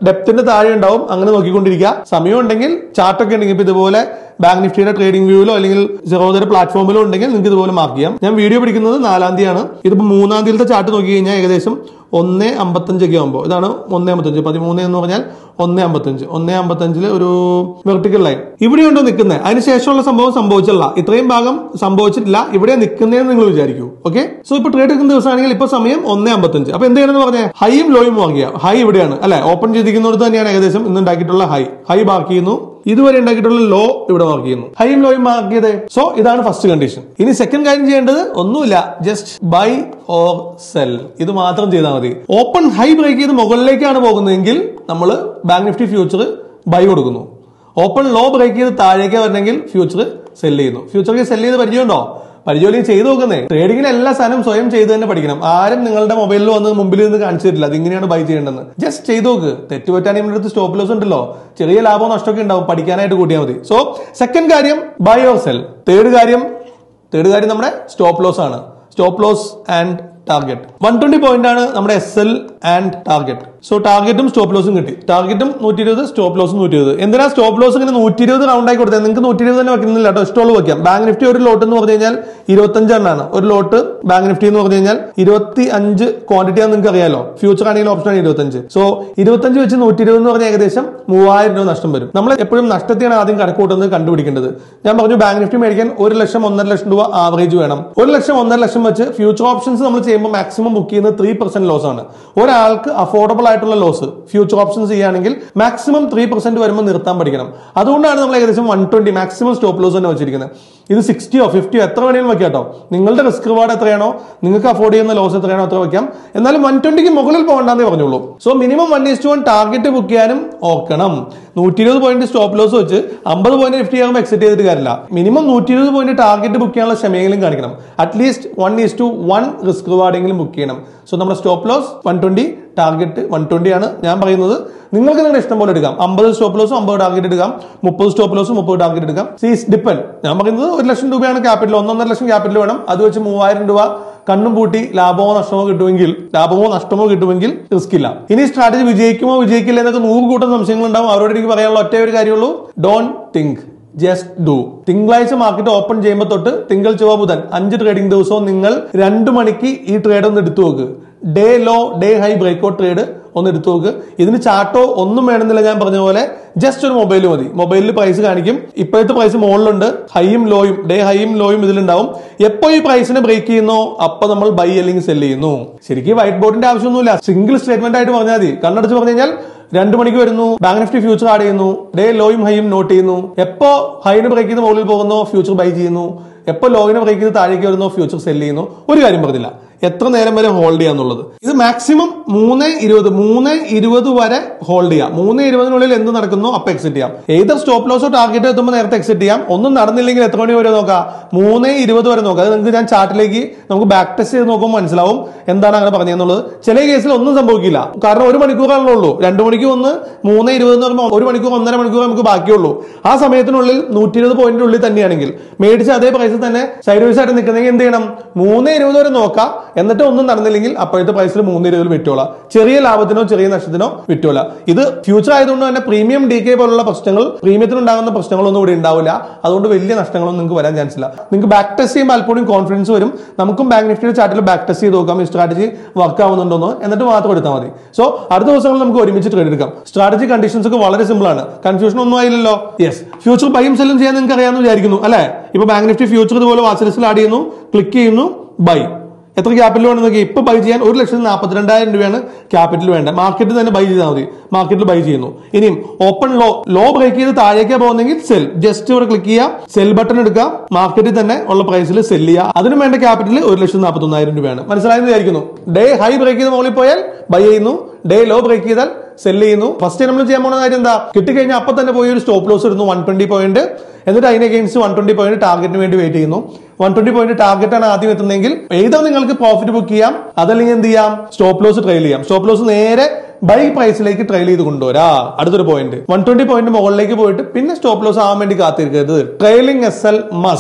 ഡെപ്തിന്റെ താഴെ ഉണ്ടാവും. അങ്ങനെ നോക്കിക്കൊണ്ടിരിക്കുക. സമയം ഉണ്ടെങ്കിൽ ചാർട്ടൊക്കെ ഉണ്ടെങ്കിൽ ഇപ്പൊ ഇതുപോലെ ബാങ്ക് നിഫ്റ്റിയുടെ ട്രേഡിംഗ് വ്യൂവിലോ അല്ലെങ്കിൽ സെറോദയുടെ പ്ലാറ്റ്ഫോമിലോ ഉണ്ടെങ്കിൽ നിങ്ങൾക്ക് ഇതുപോലെ മാർക്ക് ചെയ്യാം. ഞാൻ വീഡിയോ പിടിക്കുന്നത് നാലാം തീയതിയാണ്. ഇതിപ്പോ മൂന്നാം തീയതിയിലത്തെ ചാർട്ട് നോക്കി കഴിഞ്ഞാൽ ഏകദേശം ഒന്ന് അമ്പത്തഞ്ചൊക്കെ ആകുമ്പോൾ ഇതാണ് ഒന്ന് അമ്പത്തഞ്ച് പതിമൂന്ന് എന്ന് പറഞ്ഞാൽ ഒന്ന് അമ്പത്തഞ്ച് ഒന്ന് അമ്പത്തഞ്ചില് ഒരു വെർട്ടിക്കൽ ലൈൻ ഇവിടെ ഉണ്ടോ നിൽക്കുന്നത്. അതിനുശേഷമുള്ള സംഭവം സംഭവിച്ചില്ല. ഇത്രയും ഭാഗം സംഭവിച്ചിട്ടില്ല. ഇവിടെ നിൽക്കുന്നതെന്ന് നിങ്ങൾ വിചാരിക്കൂ. ഓക്കെ, സോ ഇപ്പൊ ട്രേഡ് എടുക്കുന്ന ദിവസമാണെങ്കിൽ ഇപ്പൊ സമയം ഒന്ന് അമ്പത്തഞ്ച്. അപ്പൊ എന്ത് ചെയ്യണമെന്ന് പറഞ്ഞാൽ ഹൈയും ലോയും മാർക്ക് ചെയ്യാം. ഹൈ ഇവിടെയാണ് അല്ലെ, ഓപ്പൺ ചെയ്തിരിക്കുന്നിടത്ത് തന്നെയാണ് ഏകദേശം ഇന്ന് ഉണ്ടാക്കിയിട്ടുള്ള ഹൈ. ഹൈ മാർക്ക് ചെയ്യുന്നു. ഇതുവരെ ഉണ്ടാക്കിയിട്ടുള്ള ലോ ഇവിടെ മാർക്ക് ചെയ്യുന്നു. ഹൈയും ലോയും മാർക്ക് ചെയ്തേ. സോ ഇതാണ് ഫസ്റ്റ് കണ്ടീഷൻ. ഇനി സെക്കൻഡ് കാര്യം ചെയ്യേണ്ടത് ഒന്നുമില്ല, ജസ്റ്റ് ബൈ ഓർ സെൽ. ഇത് മാത്രം ചെയ്താൽ മതി. ഓപ്പൺ ഹൈ ബ്രേക്ക് ചെയ്ത് മുകളിലേക്കാണ് പോകുന്നതെങ്കിൽ നമ്മൾ ബാങ്ക് നിഫ്റ്റി ഫ്യൂച്ചർ ബൈ കൊടുക്കുന്നു. ഓപ്പൺ ലോ ബ്രേക്ക് ചെയ്ത് താഴേക്ക് വരണമെങ്കിൽ ഫ്യൂച്ചർ സെൽ ചെയ്യുന്നു. ഫ്യൂച്ചർക്ക് സെൽ ചെയ്ത് പരിചയമുണ്ടോ? പരിചയം ചെയ്ത് നോക്കുന്നേ. ട്രേഡിംഗിൽ എല്ലാ സാധനവും സ്വയം ചെയ്ത് തന്നെ പഠിക്കണം. ആരും നിങ്ങളുടെ മൊബൈലിൽ വന്ന് മുമ്പിൽ നിന്ന് കാണിച്ചു തരില്ല അത് ഇങ്ങനെയാണ് ബൈ ചെയ്യേണ്ടതെന്ന്. ജസ്റ്റ് ചെയ്ത് നോക്ക്. തെറ്റുപറ്റാൻ നിങ്ങളുടെ അടുത്ത് സ്റ്റോപ്പ് ലോസ് ഉണ്ടല്ലോ, ചെറിയ ലാഭവും നഷ്ടമൊക്കെ ഉണ്ടാവും. പഠിക്കാനായിട്ട് കൂട്ടിയാൽ മതി. സോ സെക്കൻഡ് കാര്യം ബൈ ഓർ സെൽ. തേർഡ് കാര്യം തേർഡ് കാര്യം നമ്മുടെ സ്റ്റോപ്പ് ലോസ് ആണ്. Stop loss and target one twenty point ആണ് നമ്മുടെ S L and target. So ടാർഗറ്റും സ്റ്റോപ്പ് ലോസും കിട്ടി. ടാർഗറ്റും നൂറ്റി ഇരുപത്, സ്റ്റോപ്പ് ലോസും നൂറ്റി ഇരുപത്. എന്തിനാ സ്റ്റോപ്പ് ലോസ് ഇങ്ങനെ നൂറ്റി ഇരുപത് റൗണ്ട് ആയി കൊടുത്തത്? നിങ്ങൾക്ക് നൂറ്റി ഇരുപത് തന്നെ വെക്കുന്നില്ല കേട്ടോ, ഇഷ്ടമുള്ള വെക്കാം. ബാങ്ക് നിഫ്റ്റി ഒരു ലോട്ട് എന്ന് പറഞ്ഞു കഴിഞ്ഞാൽ ഇരുപത്തഞ്ച് എണ്ണാണ് ഒരു ലോട്ട്. ബാങ്ക് നിഫ്റ്റി എന്ന് പറഞ്ഞു കഴിഞ്ഞാൽ ഇരുപത്തി അഞ്ച് ക്വാണ്ടിറ്റി ആണെന്ന് നിങ്ങൾക്ക് അറിയാലോ. ഫ്യൂച്ചർ ആണെങ്കിലും ഓപ്ഷൻ ആണ് ഇരുപത്തഞ്ച്. സോ ഇരുപത്തഞ്ച് വെച്ച് നൂറ്റി ഇരുപത് എന്ന് പറഞ്ഞാൽ ഏകദേശം മൂവായിരം രൂപ നഷ്ടം വരും. നമ്മൾ എപ്പോഴും നഷ്ടത്തെയാണ് ആദ്യം കണക്കൂട്ടുന്നത്, കണ്ടുപിടിക്കേണ്ടത്. ഞാൻ പറഞ്ഞു ബാങ്ക് നിഫ്റ്റി മേടിക്കാൻ ഒരു ലക്ഷം ഒന്നര ലക്ഷം രൂപ ആവറേജ് വേണം. ഒരു ലക്ഷം ഒന്നര ലക്ഷം വെച്ച് ഫ്യൂച്ചർ ഓപ്ഷൻസ് നമ്മൾ ചെയ്യുമ്പോൾ മാക്സിമം ബുക്ക് ചെയ്യുന്നത് ത്രീ പെർസെന്റ് ലോസ് ആണ്. ഒരാൾക്ക് അഫോർഡബിൾ ആയിട്ടുള്ള ലോസ് ഫ്യൂച്ചർ ഓപ്ഷൻസ് ചെയ്യുകയാണെങ്കിൽ മാക്സിമം ത്രീ പെർസെന്റ് വരുമ്പോൾ നിർത്താൻ പഠിക്കണം. അതുകൊണ്ടാണ് നമ്മൾ ഏകദേശം one twenty maximum stop loss തന്നെ വെച്ചിരിക്കുന്നത്. ഇത് സിക്സ്റ്റിയോ ഫിഫ്റ്റിയോ എത്ര വേണമെങ്കിലും വെക്കാം കേട്ടോ. നിങ്ങളുടെ റിസ്ക് റിവാർഡ് എത്രയാണോ, നിങ്ങൾക്ക് അഫോർഡ് ചെയ്യുന്ന ലോസ് എത്രയാണോ അത്ര വെക്കാം. എന്നാലും വൺ ട്വന്റിക്ക് മുകളിൽ പോകണ്ടെന്നേ പറഞ്ഞുള്ളൂ. So minimum one east one target book ചെയ്യാനും ഓർക്കണം. നൂറ്റി ഇരുപത് പോയിന്റ് സ്റ്റോപ്പ് ലോസ് വെച്ച് അമ്പത് പോയിന്റ് നിഫ്റ്റി ആകുമ്പോൾ എക്സിറ്റ് ചെയ്തിട്ട് കാര്യമില്ല. മിനിമം നൂറ്റി ഇരുപത് പോയിന്റ് ടാർഗറ്റ് ബുക്ക് ചെയ്യാനുള്ള ക്ഷമയെങ്കിലും കാണിക്കണം. At least one is to one risk റിവാർഡെങ്കിലും ബുക്ക് ചെയ്യണം. സോ നമ്മുടെ stop loss one twenty, target one twenty ആണ് ഞാൻ പറയുന്നത്. നിങ്ങൾക്ക് നിങ്ങളുടെ ഇഷ്ടം പോലെ എടുക്കാം. അമ്പത് സ്റ്റോപ്പ് ലോസും അമ്പത് ടാർഗറ്റ് എടുക്കാം. മുപ്പത് സ്റ്റോപ്പ് ലോസും മുപ്പത് ടാർഗറ്റ് എടുക്കാം. സീസ് ഡിപ്പെൻഡ്. ഞാൻ പറയുന്നത് ഒരു ലക്ഷം രൂപയാണ് ക്യാപിറ്റൽ, ഒന്നൊന്നര ലക്ഷം ക്യാപിറ്റൽ വേണം. അത് വെച്ച് മൂവായിരം രൂപ കണ്ണും പൂട്ടി ലാഭമോ നഷ്ടമോ കിട്ടുമെങ്കിൽ ലാഭമോ നഷ്ടമോ കിട്ടുമെങ്കിൽ റിസ്ക് ഇല്ല. ഇനി സ്ട്രാറ്റജി വിജയിക്കുമോ വിജയിക്കില്ല എന്നൊക്കെ നൂറ് കൂട്ടം സംശയങ്ങൾ ഉണ്ടാവും. അവരോട് എനിക്ക് പറയാനുള്ള ഒറ്റ ഒരു കാര്യമുള്ളൂ, ഡോണ്ട് തിങ്ക്, ജസ്റ്റ് ഡു. തിങ്കളാഴ്ച മാർക്കറ്റ് ഓപ്പൺ ചെയ്യുമ്പോൾ തൊട്ട് തിങ്കൾ ചൊവ്വ ബുധൻ അഞ്ച് ട്രേഡിംഗ് ദിവസവും നിങ്ങൾ രണ്ടു മണിക്ക് ഈ ട്രേഡ് ഒന്ന് എടുത്തു നോക്ക്. Day low day high breakout trade ഒന്ന് എടുത്തു നോക്ക്. ഇതിന് ചാർട്ടോ ഒന്നും വേണമെന്നില്ല. ഞാൻ പറഞ്ഞ പോലെ ജസ്റ്റ് ഒരു മൊബൈൽ മതി. മൊബൈലിൽ പ്രൈസ് കാണിക്കും. ഇപ്പോഴത്തെ പ്രൈസ് മുകളിലുണ്ട്. ഹൈയും ലോയും ഡേ ഹൈയും ലോയും ഇതിലുണ്ടാവും. എപ്പോ ഈ പ്രൈസിനെ ബ്രേക്ക് ചെയ്യുന്നോ അപ്പൊ നമ്മൾ ബൈ അല്ലെങ്കിൽ സെല് ചെയ്യുന്നു. ശരിക്കും വൈറ്റ് ബോർഡിന്റെ ആവശ്യമൊന്നുമില്ല. സിംഗിൾ സ്റ്റേറ്റ്മെന്റ് ആയിട്ട് പറഞ്ഞാൽ മതി. കണ്ണടച്ച് പറഞ്ഞു കഴിഞ്ഞാൽ രണ്ടു മണിക്ക് വരുന്നു, ബാങ്ക് നിഫ്റ്റി ഫ്യൂച്ചർ ആഡ് ചെയ്യുന്നു, ഡേ ലോയും ഹൈയും നോട്ട് ചെയ്യുന്നു. എപ്പോ ഹൈന് ബ്രേക്ക് ചെയ്ത് മുകളിൽ പോകുന്നോ ഫ്യൂച്ചർ ബൈ ചെയ്യുന്നു. എപ്പോ ലോയിനെ ബ്രേക്ക് ചെയ്ത് താഴേക്ക് വരുന്നോ ഫ്യൂച്ചർ സെല് ചെയ്യുന്നു. ഒരു കാര്യം പറഞ്ഞില്ല, എത്ര നേരം വരെ ഹോൾഡ് ചെയ്യാന്നുള്ളത്. ഇത് മാക്സിമം മൂന്ന് ഇരുപത് മൂന്ന് ഇരുപത് വരെ ഹോൾഡ് ചെയ്യാം. മൂന്ന് ഇരുപതിനുള്ളിൽ എന്ത് നടക്കുന്നു അപ്പൊ എക്സിറ്റ് ചെയ്യാം. ഏതർ സ്റ്റോപ്പ് ലോസോ ടാർഗറ്റ് എത്തുമ്പോൾ നേരത്തെ എക്സിറ്റ് ചെയ്യാം. ഒന്നും നടന്നില്ലെങ്കിൽ എത്ര മണി വരെ നോക്കാം? മൂന്ന് ഇരുപത് വരെ നോക്കാം. അത് നിങ്ങൾക്ക് ഞാൻ ചാർട്ടിലേക്ക് നമുക്ക് ബാക്ക് ടെസ്റ്റ് ചെയ്ത് നോക്കുമ്പോൾ മനസ്സിലാവും എന്താണ് അങ്ങനെ പറഞ്ഞതെന്നുള്ളത്. ചില കേസിൽ ഒന്നും സംഭവിക്കില്ല. കാരണം ഒരു മണിക്കൂറാണല്ലോ ഉള്ളൂ. രണ്ടു മണിക്ക് ഒന്ന് മൂന്ന് ഇരുപത് എന്ന് പറയുമ്പോൾ ഒരു മണിക്കൂർ ഒന്നര മണിക്കൂർ നമുക്ക് ബാക്കിയുള്ളൂ. ആ സമയത്തിനുള്ളിൽ നൂറ്റി ഇരുപത് പോയിന്റിനുള്ളിൽ തന്നെയാണെങ്കിൽ മേടിച്ച് അതേ പ്രൈസിൽ തന്നെ സൈഡ് വൈസ് ആയിട്ട് നിൽക്കുന്നെങ്കിൽ എന്ത് ചെയ്യണം? മൂന്ന് ഇരുപത് വരെ നോക്കാം. എന്നിട്ട് ഒന്നും നടന്നില്ലെങ്കിൽ അപ്പോഴത്തെ പ്രൈസിൽ മൂന്ന് ഇരുപതിൽ വിറ്റോളാം. ചെറിയ ലാഭത്തിനോ ചെറിയ നഷ്ടത്തിനോ വിറ്റോളാം. ഇത് ഫ്യൂച്ചർ ആയതുകൊണ്ട് തന്നെ പ്രീമിയം ഡി കെ പോലുള്ള പ്രശ്നങ്ങൾ, പ്രീമിയത്തിന് ഉണ്ടാകുന്ന പ്രശ്നങ്ങളൊന്നും ഇവിടെ ഉണ്ടാവില്ല. അതുകൊണ്ട് വലിയ നഷ്ടങ്ങളൊന്നും നിങ്ങൾക്ക് വരാൻ ചാൻസ് ഇല്ല. നിങ്ങൾക്ക് ബാക്ക് ടെസ്റ്റ് ചെയ്യുമ്പോൾ അല്പം കോൺഫിഡൻസ് വരും. നമുക്കും ബാങ്ക് നിഫ്റ്റിയുടെ ചാർട്ടിൽ ബാക്ക് ടെസ്റ്റ് ചെയ്ത് നോക്കാം ഈ സ്ട്രാറ്റജി വർക്ക് ആവുന്നുണ്ടോന്ന്. എന്നിട്ട് മാത്രം എടുത്താൽ മതി. സോ അടുത്ത ദിവസങ്ങളിൽ നമുക്ക് ഒരുമിച്ച് ട്രേഡ് എടുക്കാം. സ്ട്രാറ്റജി കണ്ടീഷൻസ് ഒക്കെ വളരെ സിമ്പിൾ ആണ്. കൺഫ്യൂഷൻ ഒന്നും ആയില്ലല്ലോ. യെസ്, ഫ്യൂച്ചർ ബൈയും സെല്ലും ചെയ്യാൻ നിങ്ങൾക്ക് അറിയാമെന്ന് വിചാരിക്കുന്നു അല്ലെ? ഇപ്പൊ ബാങ്ക് നിഫ്റ്റി ഫ്യൂച്ചർ ഇതുപോലെ വാച്ച് ലിസ്റ്റിൽ ആഡ് ചെയ്യുന്നു, ക്ലിക്ക് ചെയ്യുന്നു, ബൈ. എത്ര ക്യാപിറ്റൽ വേണം നോക്കി. ഇപ്പൊ ബൈ ചെയ്യാൻ ഒരു ലക്ഷത്തി നാൽപ്പത്തി രണ്ടായിരം രൂപയാണ് ക്യാപിറ്റൽ വേണ്ട. മാർക്കറ്റിൽ തന്നെ ബൈ ചെയ്താൽ മതി. മാർക്കറ്റിൽ ബൈ ചെയ്യുന്നു. ഇനിയും ഓപ്പൺ ലോ ലോ ബ്രേക്ക് ചെയ്ത് താഴേക്കാ പോകുന്നെങ്കിൽ സെൽ. ജസ്റ്റ് ഇവിടെ ക്ലിക്ക് ചെയ്യാം, സെൽ ബട്ടൺ എടുക്കാം, മാർക്കറ്റിൽ തന്നെ ഉള്ള പ്രൈസിൽ സെൽ ചെയ്യാം. അതിനും വേണ്ട ക്യാപിറ്റൽ ഒരു ലക്ഷത്തി നാൽപ്പത്തി ഒന്നായിരം രൂപയാണ്. മനസ്സിലായെന്ന് വിചാരിക്കുന്നു. ഡേ ഹൈ ബ്രേക്ക് ചെയ്ത് മുകളിൽ പോയാൽ ബൈ ചെയ്യുന്നു, ഡേ ലോ ബ്രേക്ക് ചെയ്താൽ സെൽ ചെയ്യുന്നു. ഫസ്റ്റ് നമ്മൾ ചെയ്യാൻ പോകുന്ന കാര്യം എന്താ? കിട്ടിക്കഴിഞ്ഞാൽ അപ്പൊ തന്നെ പോയി ഒരു സ്റ്റോപ്പ് ലോസ് ഇടുന്നു വൺ ട്വന്റി പോയിന്റ്. എന്നിട്ട് അതിന് അഗെയിൻസ്റ്റ് വൺ ട്വന്റി പോയിന്റ് ടാർഗറ്റിന് വേണ്ടി വെയിറ്റ് ചെയ്യുന്നു. വൺ ട്വന്റി പോയിന്റ് ടാർഗറ്റ് ആണ് ആദ്യം എത്തുന്നതെങ്കിൽ ഏതോ നിങ്ങൾക്ക് പ്രോഫിറ്റ് ബുക്ക് ചെയ്യാം, അതല്ലെങ്കിൽ എന്ത് ചെയ്യാം? സ്റ്റോപ്പ് ലോസ് ട്രെയിൽ ചെയ്യാം. സ്റ്റോപ്പ് ലോസ് നേരെ ബൈ പ്രൈസിലേക്ക് ട്രെയിൽ ചെയ്ത് കൊണ്ടുവരാ. അടുത്തൊരു പോയിന്റ് വൺ ട്വന്റി പോയിന്റ് മുകളിലേക്ക് പോയിട്ട് പിന്നെ സ്റ്റോപ്പ് ലോസ് ആവാൻ വേണ്ടി കാത്തിരിക്കരുത്. Trailing S L must.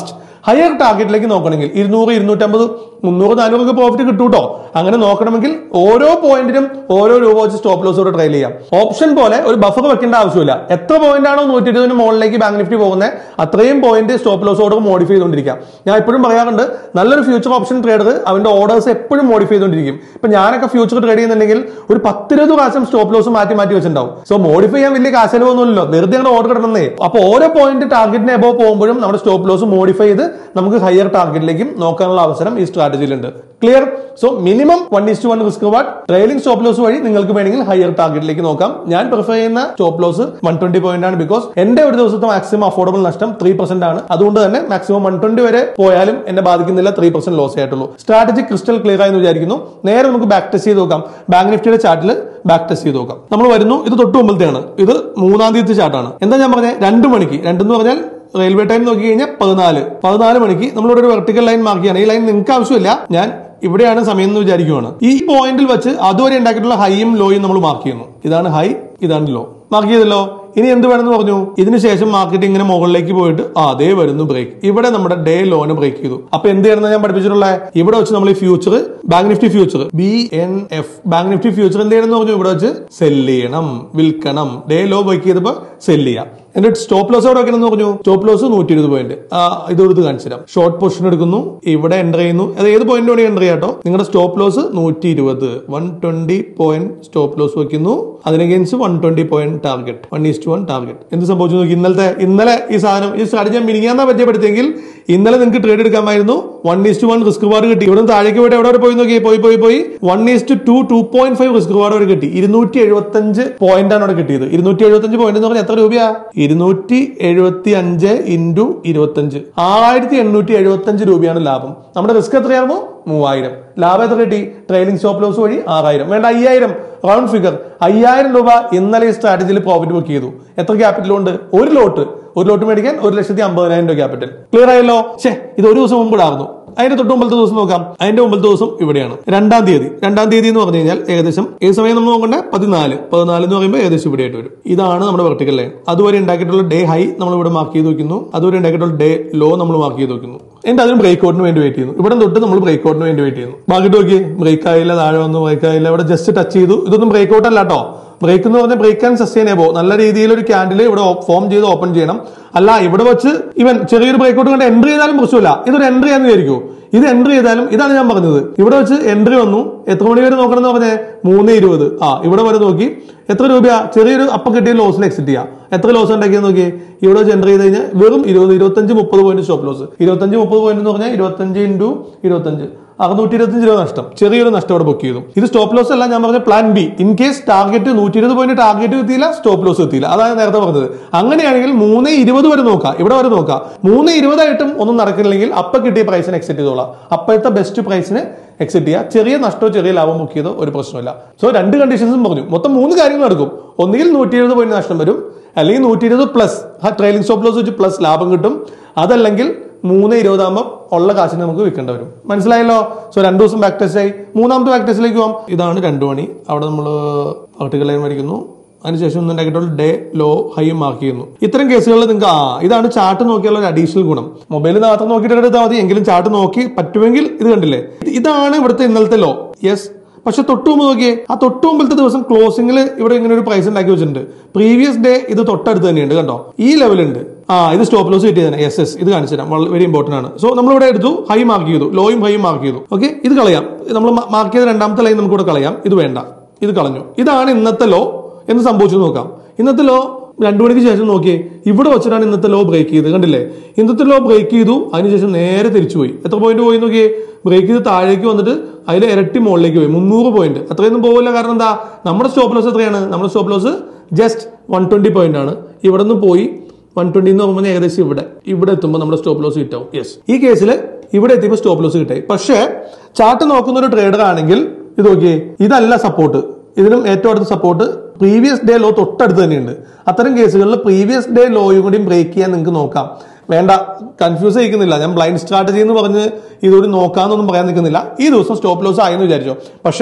Higher ടാർഗറ്റിലേക്ക് നോക്കണമെങ്കിൽ ഇരുന്നൂറ് ഇരുന്നൂറ്റമ്പത് മുന്നൂറ് നാനൂറൊക്കെ പ്രോഫിറ്റ് കിട്ടൂട്ടോ. അങ്ങനെ നോക്കണമെങ്കിൽ ഓരോ പോയിന്റിനും ഓരോ രൂപ വെച്ച് സ്റ്റോപ്പ് ലോസോടെ ട്രയൽ ചെയ്യാം. ഓപ്ഷൻ പോലെ ഒരു ബഫർ വെക്കേണ്ട ആവശ്യമില്ല. എത്ര പോയിന്റ് ആണോ നൂറ്റി ഇരുപതിന് മുകളിലേക്ക് ബാങ്ക് നിഫ്റ്റി പോകുന്നത് അത്രയും point stop loss order modify ചെയ്തുകൊണ്ടിരിക്കാം. ഞാൻ എപ്പോഴും പറയാറുണ്ട്, നല്ലൊരു ഫ്യൂച്ചർ ഓപ്ഷൻ ട്രേഡർ അവന്റെ ഓർഡേഴ്സ് എപ്പോഴും മോഡിഫൈ ചെയ്തുകൊണ്ടിരിക്കും. ഇപ്പൊ ഞാനൊക്കെ ഫ്യൂച്ചർ ട്രേഡ് ചെയ്യുന്നുണ്ടെങ്കിൽ ഒരു പത്തിരുപത് പ്രാവശ്യം സ്റ്റോപ്പ് ലോസ് മാറ്റി മാറ്റി വെച്ചിട്ടുണ്ടാവും. സോ മോഡിഫൈ ചെയ്യാൻ വലിയ കാശലവൊന്നുമില്ലല്ലോ, വെറുതെ അങ്ങനെ ഓർഡർ ഇടണമെന്നേ. അപ്പൊ ഓരോ പോയിന്റ് ടാർഗറ്റിന് എബോവ് പോകുമ്പോഴും നമ്മുടെ സ്റ്റോപ്പ് ലോസ് മോഡിഫൈ ചെയ്ത് നമുക്ക് ഹയർ ടാർഗറ്റിലേക്കും നോക്കാനുള്ള അവസരം ഈ സ്ട്രാറ്റജിയിലുണ്ട്. Clear? So minimum one is one risk reward trailing stop loss വഴി നിങ്ങൾക്ക് വേണമെങ്കിൽ ഹയർ ടാർഗറ്റിലേക്ക് നോക്കാം. ഞാൻ പ്രിഫർ ചെയ്യുന്ന stop loss one twenty point ആണ്. ബിക്കോസ് എന്റെ ഒരു ദിവസത്തെ മാക്സിമം അഫോർഡബിൾ നഷ്ടം ത്രീ പെർസെന്റ് ആണ്. അതുകൊണ്ട് തന്നെ മാക്സിമം വൺ ട്വന്റി വരെ പോയാലും എന്നെ ബാധിക്കുന്നില്ല, ത്രീ പെർസെന്റ് ലോസ് ആയിട്ടുള്ളൂ. സ്ട്രാറ്റജി ക്രിസ്റ്റൽ ക്ലിയർ ആയെന്ന് വിചാരിക്കുന്നു. നേരെ നമുക്ക് ബാക്ക് ടെസ്റ്റ് ചെയ്ത് നോക്കാം. ബാങ്ക് നിഫ്റ്റിയുടെ ചാർട്ടിൽ ബാക്ക് ടെസ്റ്റ് ചെയ്ത് നോക്കാം. നമ്മൾ വരുന്നു, ഇത് തൊട്ട് മുമ്പത്തെയാണ്, ഇത് മൂന്നാം തീയതി ചാർട്ടാണ്. എന്താ ഞാൻ പറഞ്ഞത്, രണ്ടു മണിക്ക് രണ്ടെന്ന് പറഞ്ഞാൽ റെയിൽവേ ടൈം നോക്കി കഴിഞ്ഞാൽ പതിനാല് പതിനാല് മണിക്ക് നമ്മളിവിടെ ഒരു വെർട്ടിക്കൽ ലൈൻ മാർക്ക് ചെയ്യാണ്. ഈ ലൈൻ നിങ്ങൾക്ക് ആവശ്യമില്ല, ഞാൻ ഇവിടെയാണ് സമയം എന്ന് വിചാരിക്കുകയാണ്. ഈ പോയിന്റിൽ വെച്ച് അതുവരെ ഉണ്ടാക്കിയിട്ടുള്ള ഹൈയും ലോയും നമ്മൾ മാർക്ക് ചെയ്യുന്നു. ഇതാണ് ഹൈ, ഇതാണ് ലോ. മാർക്ക് ചെയ്തല്ലോ. ഇനി എന്ത് വേണമെന്ന് പറഞ്ഞു, ഇതിനുശേഷം മാർക്കറ്റ് ഇങ്ങനെ മുകളിലേക്ക് പോയിട്ട് ആ അതേ വരുന്നു ബ്രേക്ക്. ഇവിടെ നമ്മുടെ ഡേ ലോന് ബ്രേക്ക് ചെയ്തു. അപ്പൊ എന്ത് ചെയ്യണമെന്ന് ഞാൻ പഠിപ്പിച്ചിട്ടുള്ളത്, ഇവിടെ വെച്ച് നമ്മൾ ഈ future bank Nifty future B N F bank Nifty future എന്ത് ചെയ്യണമെന്ന് പറഞ്ഞു, ഇവിടെ വെച്ച് സെല് ചെയ്യണം, വിൽക്കണം. ഡേ ലോ ബ്രേക്ക് ചെയ്തപ്പോ സെല് ചെയ്യാം. എന്നിട്ട് സ്റ്റോപ്പ് ലോസ് എവിടെ വെക്കണം എന്ന് പറഞ്ഞു, സ്റ്റോപ്പ് ലോസ് നൂറ്റി ഇരുപത് പോയിന്റ്. ഇത് എടുത്ത് കാണിച്ചു തരാം. ഷോർട്ട് പൊസിഷൻ എടുക്കുന്നു, ഇവിടെ എൻ്റർ ചെയ്യുന്നു. അത് ഏത് പോയിന്റ് വേണമെങ്കിൽ എൻ്റർ ചെയ്യാട്ടോ. നിങ്ങളുടെ സ്റ്റോപ്പ് ലോസ് നൂറ്റി ഇരുപത് one twenty point stop loss വെക്കുന്നു. അതിനകേൻസ്റ്റ് one twenty point target, one east one target. എന്ത് സംഭവിച്ചു നോക്കി, ഇന്നലത്തെ ഇന്നലെ ഈ സാധനം ഈ സ്ട്രാറ്റജി ഞാൻ മിനിങ്ങാന്നാ പരിചയപ്പെടുത്തിയെങ്കിൽ ഇന്നലെ നിങ്ങൾക്ക് ട്രേഡ് എടുക്കാമായിരുന്നു. One east one risk reward കിട്ടി. ഇവിടെ താഴേക്ക് പോയിട്ട് എവിടെ വരെ പോയി നോക്കി, പോയി പോയി പോയി one is to two point five risk reward വരെ കിട്ടി. ഇരുന്നൂറ്റി എഴുപത്തി അഞ്ച് പോയിന്റ് ആണ് അവിടെ കിട്ടിയത്. ഇരുന്നൂറ്റി എഴുപത്തി അഞ്ച് പോയിന്റ് എന്ന് പറഞ്ഞാൽ എത്ര രൂപയാ, ഇരുന്നൂറ്റി എഴുപത്തി അഞ്ച് ഇൻറ്റു ഇരുപത്തി അഞ്ച് ആറായിരത്തി എണ്ണൂറ്റി എഴുപത്തി അഞ്ച് രൂപയാണ് ലാഭം. നമ്മുടെ റിസ്ക് എത്രയായിരുന്നു, മൂവായിരം. ലാഭം എത്ര കിട്ടി, ട്രെയിലിംഗ് സ്റ്റോപ്പ് ലോസ് വഴി ആറായിരം, വേണ്ട അയ്യായിരം, റൗണ്ട് ഫിഗർ അയ്യായിരം രൂപ ഇന്നലെ ഈ സ്ട്രാറ്റജിയിൽ പ്രോഫിറ്റ് ബുക്ക് ചെയ്തു. എത്ര ക്യാപിറ്റൽ ഉണ്ട്, ഒരു ലോട്ട് ഒരു ലോട്ട് മേടിക്കാൻ ഒരു ലക്ഷത്തി അമ്പതിനായിരം രൂപ ക്യാപിറ്റൽ. ക്ലിയർ ആയല്ലോ. ശേ, ഇത് ഒരു ദിവസം മുമ്പ് ഇടായിരുന്നു. അതിന്റെ തൊട്ട് മുമ്പത്തെ ദിവസം നോക്കാം. അതിന്റെ മുമ്പത്തെ ദിവസം ഇവിടെയാണ്, രണ്ടാം തീയതി. രണ്ടാം തീയതി എന്ന് പറഞ്ഞു കഴിഞ്ഞാൽ ഏകദേശം ഏത് സമയം നമ്മൾ നോക്കണ്ടേ, പതിനാല് പതിനാല് എന്ന് പറയുമ്പോൾ ഏകദേശം ഇവിടെ ആയിട്ട് വരും. ഇതാണ് നമ്മുടെ വെർട്ടിക്കൽ ലൈൻ. അതുവരെ ഉണ്ടാക്കിയിട്ടുള്ള ഡേ ഹൈ നമ്മൾ ഇവിടെ മാർക്ക് ചെയ്ത് വെക്കുന്നു. അതുവരെ ഉണ്ടാക്കിയിട്ടുള്ള ഡേ ലോ നമ്മൾ മാർക്ക് ചെയ്ത് വെക്കുന്നു. എന്നിട്ട് അതിന് ബ്രേക്ക് ഔട്ടിന് വേണ്ടി വെയിറ്റ് ചെയ്യുന്നു. ഇവിടെ തൊട്ട് നമ്മൾ ബ്രേക്ക് ഔട്ടിന് വേണ്ടി വെയിറ്റ് ചെയ്യുന്നു. മാർക്കറ്റ് നോക്കി, ബ്രേക്ക് ആയില്ല, താഴെ വന്നു, ബ്രേക്ക് ആയില്ല, ഇവിടെ ജസ്റ്റ് ടച്ച് ചെയ്തു. ഇതൊന്നും ബ്രേക്ക് ഔട്ട് അല്ല കേട്ടോ. ബ്രേക്ക് എന്ന് പറഞ്ഞാൽ ബ്രേക്ക് ആൻഡ് സസ്റ്റൈനബിൾ, നല്ല രീതിയിൽ ഒരു ക്യാൻഡിൽ ഇവിടെ ഫോം ചെയ്ത് ഓപ്പൺ ചെയ്യണം. അല്ല ഇവിടെ വെച്ച് ഇവൻ ചെറിയൊരു ബ്രേക്ക് ഔട്ട് കണ്ട് എൻട്രി ചെയ്താലും പ്രശ്നമില്ല. ഇതൊരു എൻട്രി ആണെന്ന് വിചാരിക്കും. ഇത് എൻട്രി ചെയ്താലും ഇതാണ് ഞാൻ പറഞ്ഞത്. ഇവിടെ വെച്ച് എൻട്രി വന്നു, എത്ര മണി വരെ നോക്കണം എന്ന് പറഞ്ഞേ, മൂന്ന് ഇരുപത്. ആ ഇവിടെ വരെ നോക്കി, എത്ര രൂപയാ, ചെറിയൊരു അപ്പം കിട്ടിയ ലോസിൽ എക്സിറ്റ് ചെയ്യാം. എത്ര ലോസ് ഉണ്ടാക്കിയെന്ന് നോക്കി, ഇവിടെ വെച്ച് എൻട്രി ചെയ്ത് കഴിഞ്ഞാൽ വെറും ഇരുപത് ഇരുപത്തഞ്ച് മുപ്പത് പോയിന്റ് സ്റ്റോപ്പ് ലോസ്. ഇരുപത്തഞ്ച് മുപ്പത് പോയിന്റ് എന്ന് പറഞ്ഞാൽ ഇരുപത്തഞ്ച് ഇൻറ്റു ഇരുപത്തഞ്ച് അറുന്നൂറ്റി ഇരുപത്തഞ്ച് രൂപ നഷ്ടം, ചെറിയൊരു നഷ്ടം അവിടെ ബുക്ക് ചെയ്തു. ഇത് സ്റ്റോപ്പ് ലോസ് അല്ല, ഞാൻ പറഞ്ഞ plan B. In case target നൂറ്റി ഇരുപത് പോയിന്റ് ടാർഗറ്റ് എത്തിയില്ല, സ്റ്റോപ്പ് ലോസ് എത്തിയില്ല. അതാണ് നേരത്തെ പറഞ്ഞത്. അങ്ങനെയാണെങ്കിൽ മൂന്ന് ഇരുപത് വരെ നോക്കാം, ഇവിടെ വരെ നോക്കാം. മൂന്ന് ഇരുപതായിട്ടും ഒന്നും നടക്കില്ലെങ്കിൽ അപ്പൊ കിട്ടിയ പ്രൈസിന് എക്സിറ്റ് ചെയ്തോളാം. അപ്പോഴത്തെ ബെസ്റ്റ് പ്രൈസിന് എക്സിറ്റ് ചെയ്യുക. ചെറിയ നഷ്ടമോ ചെറിയ ലാഭം ബുക്ക് ചെയ്തോ ഒരു പ്രശ്നമില്ല. സോ രണ്ട് കണ്ടീഷൻസും പറഞ്ഞു. മൊത്തം മൂന്ന് കാര്യങ്ങൾ നടക്കും. ഒന്നുകിൽ നൂറ്റി ഇരുപത് പോയിന്റ് നഷ്ടം വരും, അല്ലെങ്കിൽ നൂറ്റി ഇരുപത് പ്ലസ് ട്രെയിലിംഗ് സ്റ്റോപ്പ് ലോസ് വെച്ച് പ്ലസ് ലാഭം കിട്ടും. അതല്ലെങ്കിൽ മൂന്ന് ഇരുപതാകുമ്പോൾ ഉള്ള കാശിന് നമുക്ക് വിൽക്കേണ്ടി വരും. മനസ്സിലായല്ലോ. സോ രണ്ടു ദിവസം ബാക്ക് ടെസ്റ്റ് ആയി. മൂന്നാമത്തെ ബാക്ക് ടെസ്റ്റിലേക്ക് പോകാം. ഇതാണ് രണ്ടു മണി. അവിടെ നമ്മൾ വെർട്ടിക്കൽ ലൈൻ വരയ്ക്കുന്നു. അതിനുശേഷം ഒന്നും ഉണ്ടാക്കിയിട്ടുള്ള ഡേ ലോ ഹൈ മാർക്ക് ചെയ്യുന്നു. ഇത്തരം കേസുകളിൽ നിങ്ങൾക്ക് ആ ഇതാണ് ചാർട്ട് നോക്കിയുള്ള ഒരു അഡീഷണൽ ഗുണം. മൊബൈലിൽ മാത്രം നോക്കിയിട്ട് എടുത്താൽ മതി, എങ്കിലും ചാർട്ട് നോക്കി പറ്റുമെങ്കിൽ ഇത് കണ്ടില്ലേ, ഇതാണ് ഇവിടുത്തെ ഇന്നലത്തെ ലോ. യെസ്. പക്ഷെ തൊട്ടു മുമ്പ് നോക്കിയേ, ആ തൊട്ടു മുമ്പിലത്തെ ദിവസം ക്ലോസിംഗിൽ ഇവിടെ ഇങ്ങനെ ഒരു പ്രൈസ് ഉണ്ടാക്കി വെച്ചിട്ടുണ്ട്. പ്രീവിയസ് ഡേ ഇത് തൊട്ടടുത്ത് തന്നെയുണ്ട്, കണ്ടോ, ഈ ലെവലുണ്ട്. ആ ഇത് സ്റ്റോപ്പ് ലോസ് കിട്ടിയത് തന്നെ. എസ് എസ് ഇത് കാണിച്ചു തരാം, വളരെ വെരി ഇമ്പോർട്ടന്റ് ആണ്. സോ നമ്മൾ ഇവിടെ എടുത്തു, ഹൈ മാർക്ക് ചെയ്തു, ലോയും ഹൈയും മാർക്ക് ചെയ്തു. ഓക്കെ, ഇത് കളയാം. നമ്മൾ മാർക്ക് ചെയ്ത രണ്ടാമത്തെ ലൈൻ നമുക്ക് ഇവിടെ കളയാം. ഇത് വേണ്ട, ഇത് കളഞ്ഞു. ഇതാണ് ഇന്നത്തെ ലോ. എന്ന് സംഭവിച്ചു നോക്കാം. ഇന്നത്തെ ലോ രണ്ടു മണിക്ക് ശേഷം നോക്കിയേ, ഇവിടെ വെച്ചിട്ടാണ് ഇന്നത്തെ ലോ ബ്രേക്ക് ചെയ്ത്. കണ്ടില്ലേ, ഇന്നത്തെ ലോ ബ്രേക്ക് ചെയ്തു. അതിനുശേഷം നേരെ തിരിച്ചു പോയി. എത്ര പോയിന്റ് പോയി നോക്കിയേ, ബ്രേക്ക് ചെയ്ത് താഴേക്ക് വന്നിട്ട് അതിൽ ഇരട്ടി മുകളിലേക്ക് പോയി. മുന്നൂറ് പോയിന്റ്. അത്രയൊന്നും പോകില്ല. കാരണം എന്താ, നമ്മുടെ സ്റ്റോപ്പ് ലോസ് എത്രയാണ്, നമ്മുടെ stop loss just one twenty point ആണ്. ഇവിടെ നിന്ന് പോയി വൺ ട്വന്റി എന്ന് പറയുമ്പോൾ ഏകദേശം ഇവിടെ ഇവിടെ എത്തുമ്പോൾ നമ്മുടെ സ്റ്റോപ്പ് ലോസ് കിട്ടാവും. യെസ്, ഈ കേസിൽ ഇവിടെ എത്തിയപ്പോൾ സ്റ്റോപ്പ് ലോസ് കിട്ടായി. പക്ഷേ ചാർട്ട് നോക്കുന്ന ഒരു ട്രേഡർ ആണെങ്കിൽ ഇത് നോക്കിയേ, ഇതല്ല സപ്പോർട്ട്. ഇതിനും ഏറ്റവും അടുത്ത സപ്പോർട്ട് പ്രീവിയസ് ഡേ ലോ തൊട്ടടുത്ത് തന്നെയുണ്ട്. അത്തരം കേസുകളിൽ പ്രീവിയസ് ഡേ ലോയും കൂടി ബ്രേക്ക് ചെയ്യാൻ നിങ്ങൾക്ക് നോക്കാം. വേണ്ട, കൺഫ്യൂസ് ചെയ്യിക്കുന്നില്ല. ഞാൻ ബ്ലൈൻഡ് സ്ട്രാറ്റജി എന്ന് പറഞ്ഞ് ഇതൊരു നോക്കാന്നൊന്നും പറയാൻ നിൽക്കുന്നില്ല. ഈ ദിവസം സ്റ്റോപ്പ് ലോസ് ആയെന്ന് വിചാരിച്ചോ. പക്ഷേ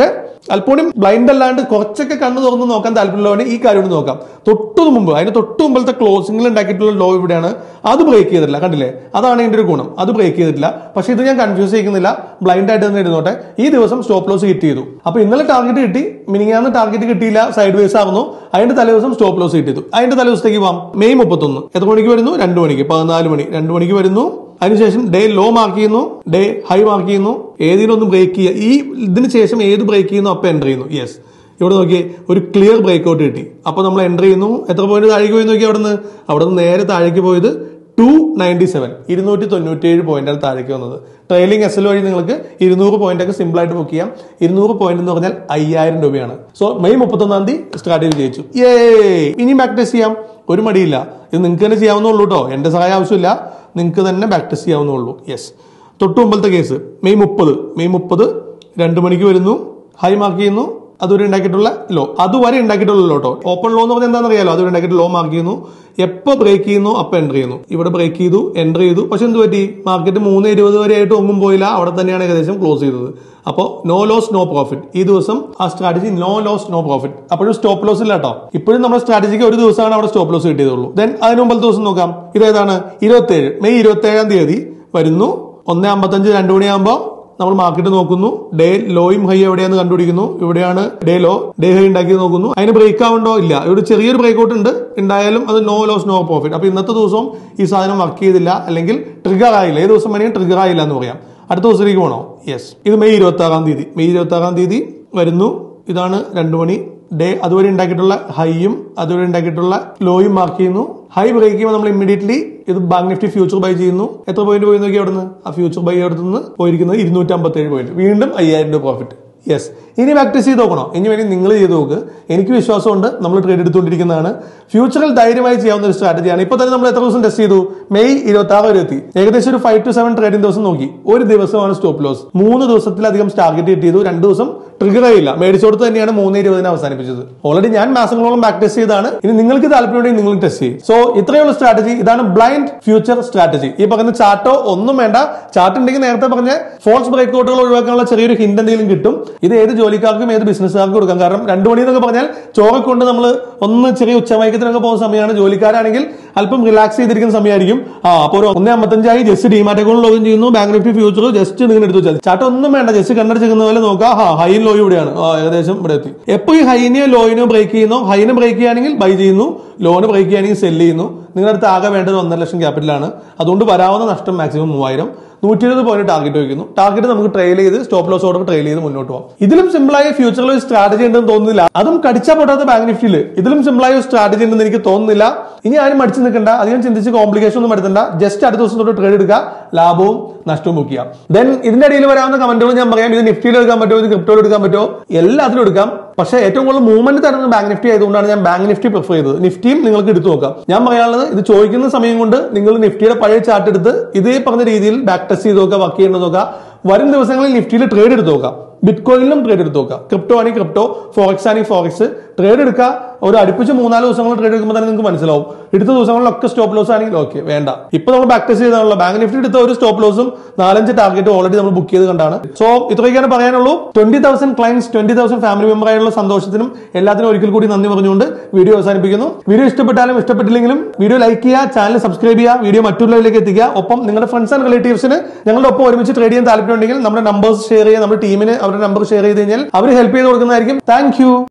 അല്പം ബ്ലൈൻഡ് അല്ലാണ്ട് കുറച്ചൊക്കെ കണ്ണ് തുറന്ന് നോക്കാൻ താല്പര്യമുള്ളവന് ഈ കാര്യം നോക്കാം. തൊട്ടു മുമ്പ് അതിന് തൊട്ട് മുമ്പത്തെ ക്ലോസിംഗിൽ ഉണ്ടാക്കിയിട്ടുള്ള ലോ ഇവിടെയാണ്, അത് ബ്രേക്ക് ചെയ്തിട്ടില്ല. കണ്ടില്ലേ, അതാണ് ഇതിന്റെ ഒരു ഗുണം, അത് ബ്രേക്ക് ചെയ്തിട്ടില്ല. പക്ഷെ ഇത് ഞാൻ കൺഫ്യൂസ് ചെയ്യുന്നില്ല, ബ്ലൈൻഡ് ആയിട്ട് തന്നെ ഇരുന്നോട്ടെ. ഈ ദിവസം സ്റ്റോപ്പ് ലോസ് ഹിറ്റ് ചെയ്തു. അപ്പൊ ഇന്നലെ ടാർഗറ്റ് കിട്ടി, മിനിങ്ങാന്ന് ടാർഗറ്റ് കിട്ടിയില്ല, സൈഡ് വേസ് ആവുന്നു. അതിന്റെ തലേദിവസം സ്റ്റോപ്പ് ലോസ് ഹിറ്റ് ചെയ്തു. അതിന്റെ തലേദിവസത്തേക്ക് പോവാം. മെയ് മുപ്പത്തൊന്ന് എത്ര മണിക്ക് വരുന്നു? രണ്ടു മണിക്ക്, പതിനാല് മണി രണ്ടു മണിക്ക് വരുന്നു. അതിനുശേഷം ഡേ ലോ മാർക്ക് ചെയ്യുന്നു, ഡേ ഹൈ മാർക്ക് ചെയ്യുന്നു. ഏതിനും ഒന്ന് ബ്രേക്ക് ചെയ്യുക. ഈ ഇതിന് ശേഷം ഏത് ബ്രേക്ക് ചെയ്യുന്നു അപ്പൊ എൻ്റർ ചെയ്യുന്നു. യെസ്, ഇവിടെ നോക്കിയേ ഒരു ക്ലിയർ ബ്രേക്ക് ഔട്ട് കിട്ടി. അപ്പൊ നമ്മൾ എൻ്റർ ചെയ്യുന്നു. എത്ര പോയിന്റ് താഴേക്ക് പോയി നോക്കി? അവിടെ നിന്ന് അവിടെ നിന്ന് നേരെ താഴേക്ക് പോയത് ടു നയൻറ്റി സെവൻ ഇരുന്നൂറ്റി തൊണ്ണൂറ്റി ഏഴ് പോയിന്റാണ് താഴേക്ക് വന്നത്. ട്രെയിലിംഗ് എസ് എൽ വഴി നിങ്ങൾക്ക് ഇരുന്നൂറ് പോയിന്റ് ഒക്കെ സിമ്പിൾ ആയിട്ട് ബുക്ക് ചെയ്യാം. ഇരുന്നൂറ് പോയിന്റ് എന്ന് പറഞ്ഞാൽ അയ്യായിരം രൂപയാണ്. സോ മെയ് മുപ്പത്തൊന്നാം തീയതി സ്ട്രാറ്റജി ജയിച്ചു. ഏ ഇനി ബാക്ക് ടെസ്റ്റ് ചെയ്യാം, ഒരു മടിയില്ല. ഇത് നിങ്ങൾക്ക് തന്നെ ചെയ്യാവുന്നുള്ളൂ കേട്ടോ, എന്റെ സഹായം ആവശ്യമില്ല, നിങ്ങൾക്ക് തന്നെ ബാക്ക് ടെസ്റ്റ് ചെയ്യാവുന്നുള്ളൂ. യെസ്, തൊട്ട് മുമ്പത്തെ കേസ് മെയ് മുപ്പത് മെയ് മുപ്പത് രണ്ടു മണിക്ക് വരുന്നു, ഹൈ മാർക്ക് ചെയ്യുന്നു. അതുവരെ ഉണ്ടാക്കിയിട്ടുള്ള ലോ, അതുവരെ ഉണ്ടാക്കിയിട്ടുള്ള ലോ കേട്ടോ. ഓപ്പൺ ലോ എന്ന് പറഞ്ഞാൽ എന്താണെന്ന് അറിയാലോ, അതുവരെ ഉണ്ടാക്കിയിട്ട് ലോ മാർക്ക് ചെയ്യുന്നു. എപ്പോ ബ്രേക്ക് ചെയ്യുന്നു അപ്പൊ എൻ്റർ ചെയ്യുന്നു. ഇവിടെ ബ്രേക്ക് ചെയ്തു, എൻ്റർ ചെയ്തു. പക്ഷെ എന്ത് പറ്റി? മാർക്കറ്റ് മൂന്ന് ഇരുപത് വരെ ആയിട്ട് ഒന്നും പോയില്ല, അവിടെ തന്നെയാണ് ഏകദേശം ക്ലോസ് ചെയ്തത്. അപ്പോൾ നോ ലോസ് നോ പ്രോഫിറ്റ്. ഈ ദിവസം ആ strategy no loss no profit. അപ്പോഴും സ്റ്റോപ്പ് ലോസ് ഇല്ല കേട്ടോ. ഇപ്പോഴും നമ്മുടെ സ്ട്രാറ്റജിക്ക് ഒരു ദിവസമാണ് അവിടെ സ്റ്റോപ്പ് ലോസ് കിട്ടിയതുള്ളൂ. ദെൻ അതിന് മുമ്പത്തെ ദിവസം നോക്കാം. ഇതേതാണ്? ഇരുപത്തി ഏഴ് മെയ് ഇരുപത്തി ഏഴാം തീയതി വരുന്നു. ഒന്ന് അമ്പത്തഞ്ച് രണ്ടു മണിയാകുമ്പോൾ നമ്മൾ മാർക്കറ്റ് നോക്കുന്നു. ഡേ ലോയും ഹൈ എവിടെയാന്ന് കണ്ടുപിടിക്കുന്നു. ഇവിടെയാണ് ഡേ ലോ, ഡേ ഹൈ ഉണ്ടാക്കി നോക്കുന്നു. അതിന് ബ്രേക്ക് ആവുണ്ടോ? ഇല്ല. ഇവിടെ ചെറിയൊരു ബ്രേക്ക് ഔട്ട് ഉണ്ട്, ഉണ്ടായാലും അത് നോ ലോസ് നോ പ്രോഫിറ്റ്. അപ്പൊ ഇന്നത്തെ ദിവസം ഈ സാധനം വർക്ക് ചെയ്തില്ല, അല്ലെങ്കിൽ ട്രിഗർ ആയില്ല. ഏത് ദിവസം വേണമെങ്കിൽ ട്രിഗർ ആയില്ല എന്ന് പറയാം. അടുത്ത ദിവസത്തേക്ക് പോകണോ? യെസ്, ഇത് മെയ് ഇരുപത്തി ആറാം തീയതി മെയ് ഇരുപത്തി ആറാം തീയതി വരുന്നു. ഇതാണ് രണ്ടു മണി ഡേ. അതുവരെ ഉണ്ടാക്കിയിട്ടുള്ള ഹൈയും അതുവരെ ഉണ്ടാക്കിയിട്ടുള്ള ലോയും മാർക്ക് ചെയ്യുന്നു. ഹൈ ബ്രേക്ക് ചെയ്യുമ്പോൾ നമ്മൾ ഇമ്മീഡിയറ്റ്ലി ഇത് ബാങ്ക് നിഫ്റ്റി ഫ്യൂച്ചർ ബൈ ചെയ്യുന്നു. എത്ര പോയിന്റ് പോയി നോക്കി? അവിടെ നിന്ന് ആ ഫ്യൂച്ചർ ബൈ അടുത്ത് നിന്ന് പോയിരിക്കുന്നത് ഇരുന്നൂറ്റി അമ്പത്തി ഏഴ് പോയിന്റ്. വീണ്ടും അയ്യായിരം രൂപ പ്രോഫിറ്റ്. യെസ്, ഇനി ബാക്ക് ടെസ്റ്റ് ചെയ്ത് നോക്കണോ? ഇനി വേണ്ടി നിങ്ങൾ ചെയ്ത് നോക്ക്. എനിക്ക് വിശ്വാസമുണ്ട്, നമ്മൾ ട്രേഡ് എടുത്തുകൊണ്ടിരിക്കുന്നതാണ്. ഫ്യൂച്ചറിൽ ധൈര്യമായി ചെയ്യാവുന്ന ഒരു സ്ട്രാറ്റജിയാണ്. ഇപ്പൊ തന്നെ നമ്മൾ എത്ര ദിവസം ടെസ്റ്റ് ചെയ്തു? മെയ് ഇരുപത്തി ആറ് വരെ എത്തി. ഏകദേശം ഒരു ഫൈവ് ടു സെവൻ ട്രേഡിംഗ് ദിവസം നോക്കി. ഒരു ദിവസമാണ് സ്റ്റോപ്പ് ലോസ്. മൂന്ന് ദിവസത്തിലധികം ടാർഗറ്റ് ഹിറ്റ് ചെയ്തു. രണ്ട് ദിവസം ട്രിഗർ ആയില്ല. മേടിച്ചോടത്ത് തന്നെയാണ് മൂന്ന് ഇരുപതിന് അവസാനിപ്പിച്ചത്. ഓൾറെഡി ഞാൻ മാസങ്ങളോളം ബാക്ക് ടെസ്റ്റ് ചെയ്താണ്. ഇനി നിങ്ങൾക്ക് താല്പര്യമുണ്ടെങ്കിൽ നിങ്ങൾ ടെസ്റ്റ് ചെയ്യും. സോ ഇത്രയുള്ള സ്ട്രാറ്റജി, ഇതാണ് ബ്ലൈൻഡ് ഫ്യൂച്ചർ സ്ട്രാറ്റജി. ഈ പറയുന്ന ചാർട്ടോ ഒന്നും വേണ്ട. ചാർട്ട് ഉണ്ടെങ്കിൽ നേരത്തെ പറഞ്ഞ ഫോൾസ് ബ്രേക്ക് ഔട്ടുകൾ ഒഴിവാക്കാനുള്ള ചെറിയൊരു ഹിന്റ് എന്തെങ്കിലും കിട്ടും. ഇത് ഏത് ജോലിക്കാർക്കും ഏത് ബിസിനസ്സുകാർക്കും കൊടുക്കാം. കാരണം രണ്ടു മണി എന്നൊക്കെ പറഞ്ഞാൽ ചോറൊക്കെ കൊണ്ട് നമ്മൾ ഒന്ന് ചെറിയ ഉച്ചമയക്കത്തിനൊക്കെ പോകുന്ന സമയമാണ്. ജോലിക്കാരാണെങ്കിൽ അല്പം റിലാക്സ് ചെയ്തിരിക്കുന്ന സമയമായിരിക്കും. ആ അപ്പോൾ ഒരു ഒന്നേ അമ്പത്തഞ്ചായി ജസ്റ്റ് ഡിമാറ്റ് അക്കൗണ്ട് ലോഗിൻ ചെയ്യുന്നു. ബാങ്ക് നിഫ്റ്റി ഫ്യൂച്ചർ ജസ്റ്റ് നിങ്ങൾ എടുത്തു വെച്ചാൽ ചാർട്ട് ഒന്നും വേണ്ട. ജസ്റ്റ് കണ്ണടച്ചിരിക്കുന്ന പോലെ നോക്കുക. ഹാ ഹൈ ലോ ഇവിടെയാണ്, ഏകദേശം ഇവിടെ എത്തി. എപ്പോ ഈ ഹൈനെയോ ലോയിനോ ബ്രേക്ക് ചെയ്യുന്നു, ഹൈനെ ബ്രേക്ക് ചെയ്യുകയാണെങ്കിൽ ബൈ ചെയ്യുന്നു, ലോന് ബ്രേക്ക് ചെയ്യുകയാണെങ്കിൽ സെല് ചെയ്യുന്നു. നിങ്ങളുടെ അടുത്ത് ആകെ വേണ്ടത് ഒന്നര ലക്ഷം ക്യാപിറ്റലാണ്. അതുകൊണ്ട് വരാവുന്ന നഷ്ടം മാക്സിമം മൂവായിരം. നൂറ്റി ഇരുപത് പോയിന്റ് ടാർഗറ്റ് വയ്ക്കുന്നു. ടാർഗറ്റ് നമുക്ക് ട്രെയിൽ ചെയ്ത് സ്റ്റോപ്പ് ലോസ് ഓർഡർ ട്രെയിൽ ചെയ്ത് മുന്നോട്ട് പോകാം. ഇതിലും സിമ്പിളായ ഫ്യൂച്ചറിൽ ഒരു സ്ട്രാറ്റജി ഉണ്ടെന്ന് തോന്നുന്നില്ല. അതും കടിച്ചാൽ പൊട്ടാത്ത ബാങ്ക് നിഫ്റ്റിയിൽ ഇതിലും സിമ്പിളായ ഒരു സ്ട്രാറ്റജി ഉണ്ടെന്ന് എനിക്ക് തോന്നുന്നില്ല. ഇനി ആരും മടിച്ചു നിൽക്കണ്ട, അധികം ചിന്തിച്ച് കോംപ്ലിക്കേഷൻ ഒന്നും എടുത്തണ്ട. ജസ്റ്റ് അടുത്ത ദിവസം തൊട്ട് ട്രേഡ് എടുക്കുക, ലാഭവും നഷ്ടവും ബുക്ക് ചെയ്യാം. ദെൻ ഇതിന്റെ ഇടയിൽ വരാവുന്ന കമന്റുകൾ ഞാൻ പറയാം. ഇത് നിഫ്റ്റിയിൽ എടുക്കാൻ പറ്റുമോ, ഇത് ക്രിപ്റ്റോയിൽ എടുക്കാൻ പറ്റുമോ? എല്ലാത്തിലും എടുക്കാം. പക്ഷേ ഏറ്റവും കൂടുതൽ മൂവ്മെന്റ് തരുന്നത് ബാങ്ക് നിഫ്റ്റി ആയതുകൊണ്ടാണ് ഞാൻ ബാങ്ക് നിഫ്റ്റി പ്രിഫർ ചെയ്തത്. നിഫ്റ്റിയും നിങ്ങൾക്ക് എടുത്തു നോക്കാം. ഞാൻ പറയാനുള്ളത്, ഇത് ചോദിക്കുന്ന സമയം കൊണ്ട് നിങ്ങൾ നിഫ്റ്റിയുടെ പഴയ ചാർട്ട് എടുത്ത് ഇതേ പറഞ്ഞ രീതിയിൽ ബാക്ക് ടെസ്റ്റ് ചെയ്ത് നോക്കുക, വർക്ക് ചെയ്യുന്നത് നോക്കുക. വരും ദിവസങ്ങളിൽ നിഫ്റ്റിയിൽ ട്രേഡ് എടുത്ത് നോക്കാം. ബിറ്റ് കോയിനിലും ട്രേഡ് എടുത്ത് നോക്കുക. ക്രിപ്റ്റോ ആണെങ്കിൽ ക്രിപ്റ്റോ, ഫോറക്സ് ആണെങ്കിൽ ഫോറക്സ് ട്രേഡ് എടുക്കുക. ഒരു അടുപ്പിച്ച് മൂന്നാല് ദിവസങ്ങൾ ട്രേഡ് എടുക്കുമ്പോൾ തന്നെ നിങ്ങൾക്ക് മനസ്സിലാവും. എടുത്ത ദിവസങ്ങളിലൊക്കെ സ്റ്റോപ്പ് ലോസ് ആണെങ്കിൽ ഓക്കെ വേണ്ട. ഇപ്പൊ നമ്മൾ ബാക്ക് ടെസ്റ്റ് ചെയ്താണല്ലോ. ബാങ്ക് നിഫ്റ്റി എടുത്ത ഒരു സ്റ്റോപ്പ് ലോസും നാലഞ്ച് ടാർഗറ്റ് ഓൾറെഡി നമ്മൾ ബുക്ക് ചെയ്ത് കണ്ടാണ്. സോ ഇത്രയൊക്കെയാണ് പറയാനുള്ളൂ. Twenty thousand clients, twenty thousand family member ആയുള്ള സന്തോഷത്തിനും എല്ലാത്തിനും ഒരിക്കൽ കൂടി നന്ദി പറഞ്ഞുകൊണ്ട് വീഡിയോ അവസാനിപ്പിക്കുന്നു. വീഡിയോ ഇഷ്ടപ്പെട്ടാലും ഇഷ്ടപ്പെട്ടില്ലെങ്കിലും വീഡിയോ ലൈക്ക് ചെയ്യുക, ചാനൽ സബ്സ്ക്രൈബ് ചെയ്യുക, വീഡിയോ മറ്റുള്ളവരിലേക്ക് എത്തിക്കുക. ഒപ്പം നിങ്ങളുടെ ഫ്രണ്ട്സ് ആൻഡ് റിലേറ്റീവ്സിന് ഞങ്ങളുടെ ഒപ്പം ഒരുമിച്ച് ട്രേഡ് ചെയ്യാൻ താല്പര്യമുണ്ടെങ്കിൽ നമ്മുടെ നമ്പേഴ്സ് ഷെയർ ചെയ്യുക. നമ്മുടെ ടീമിന് അവരുടെ നമ്പർ ഷെയർ ചെയ്ത് കഴിഞ്ഞാൽ അവർ ഹെൽപ്പ് ചെയ്ത് കൊടുക്കുന്നതായിരിക്കും. Thank U.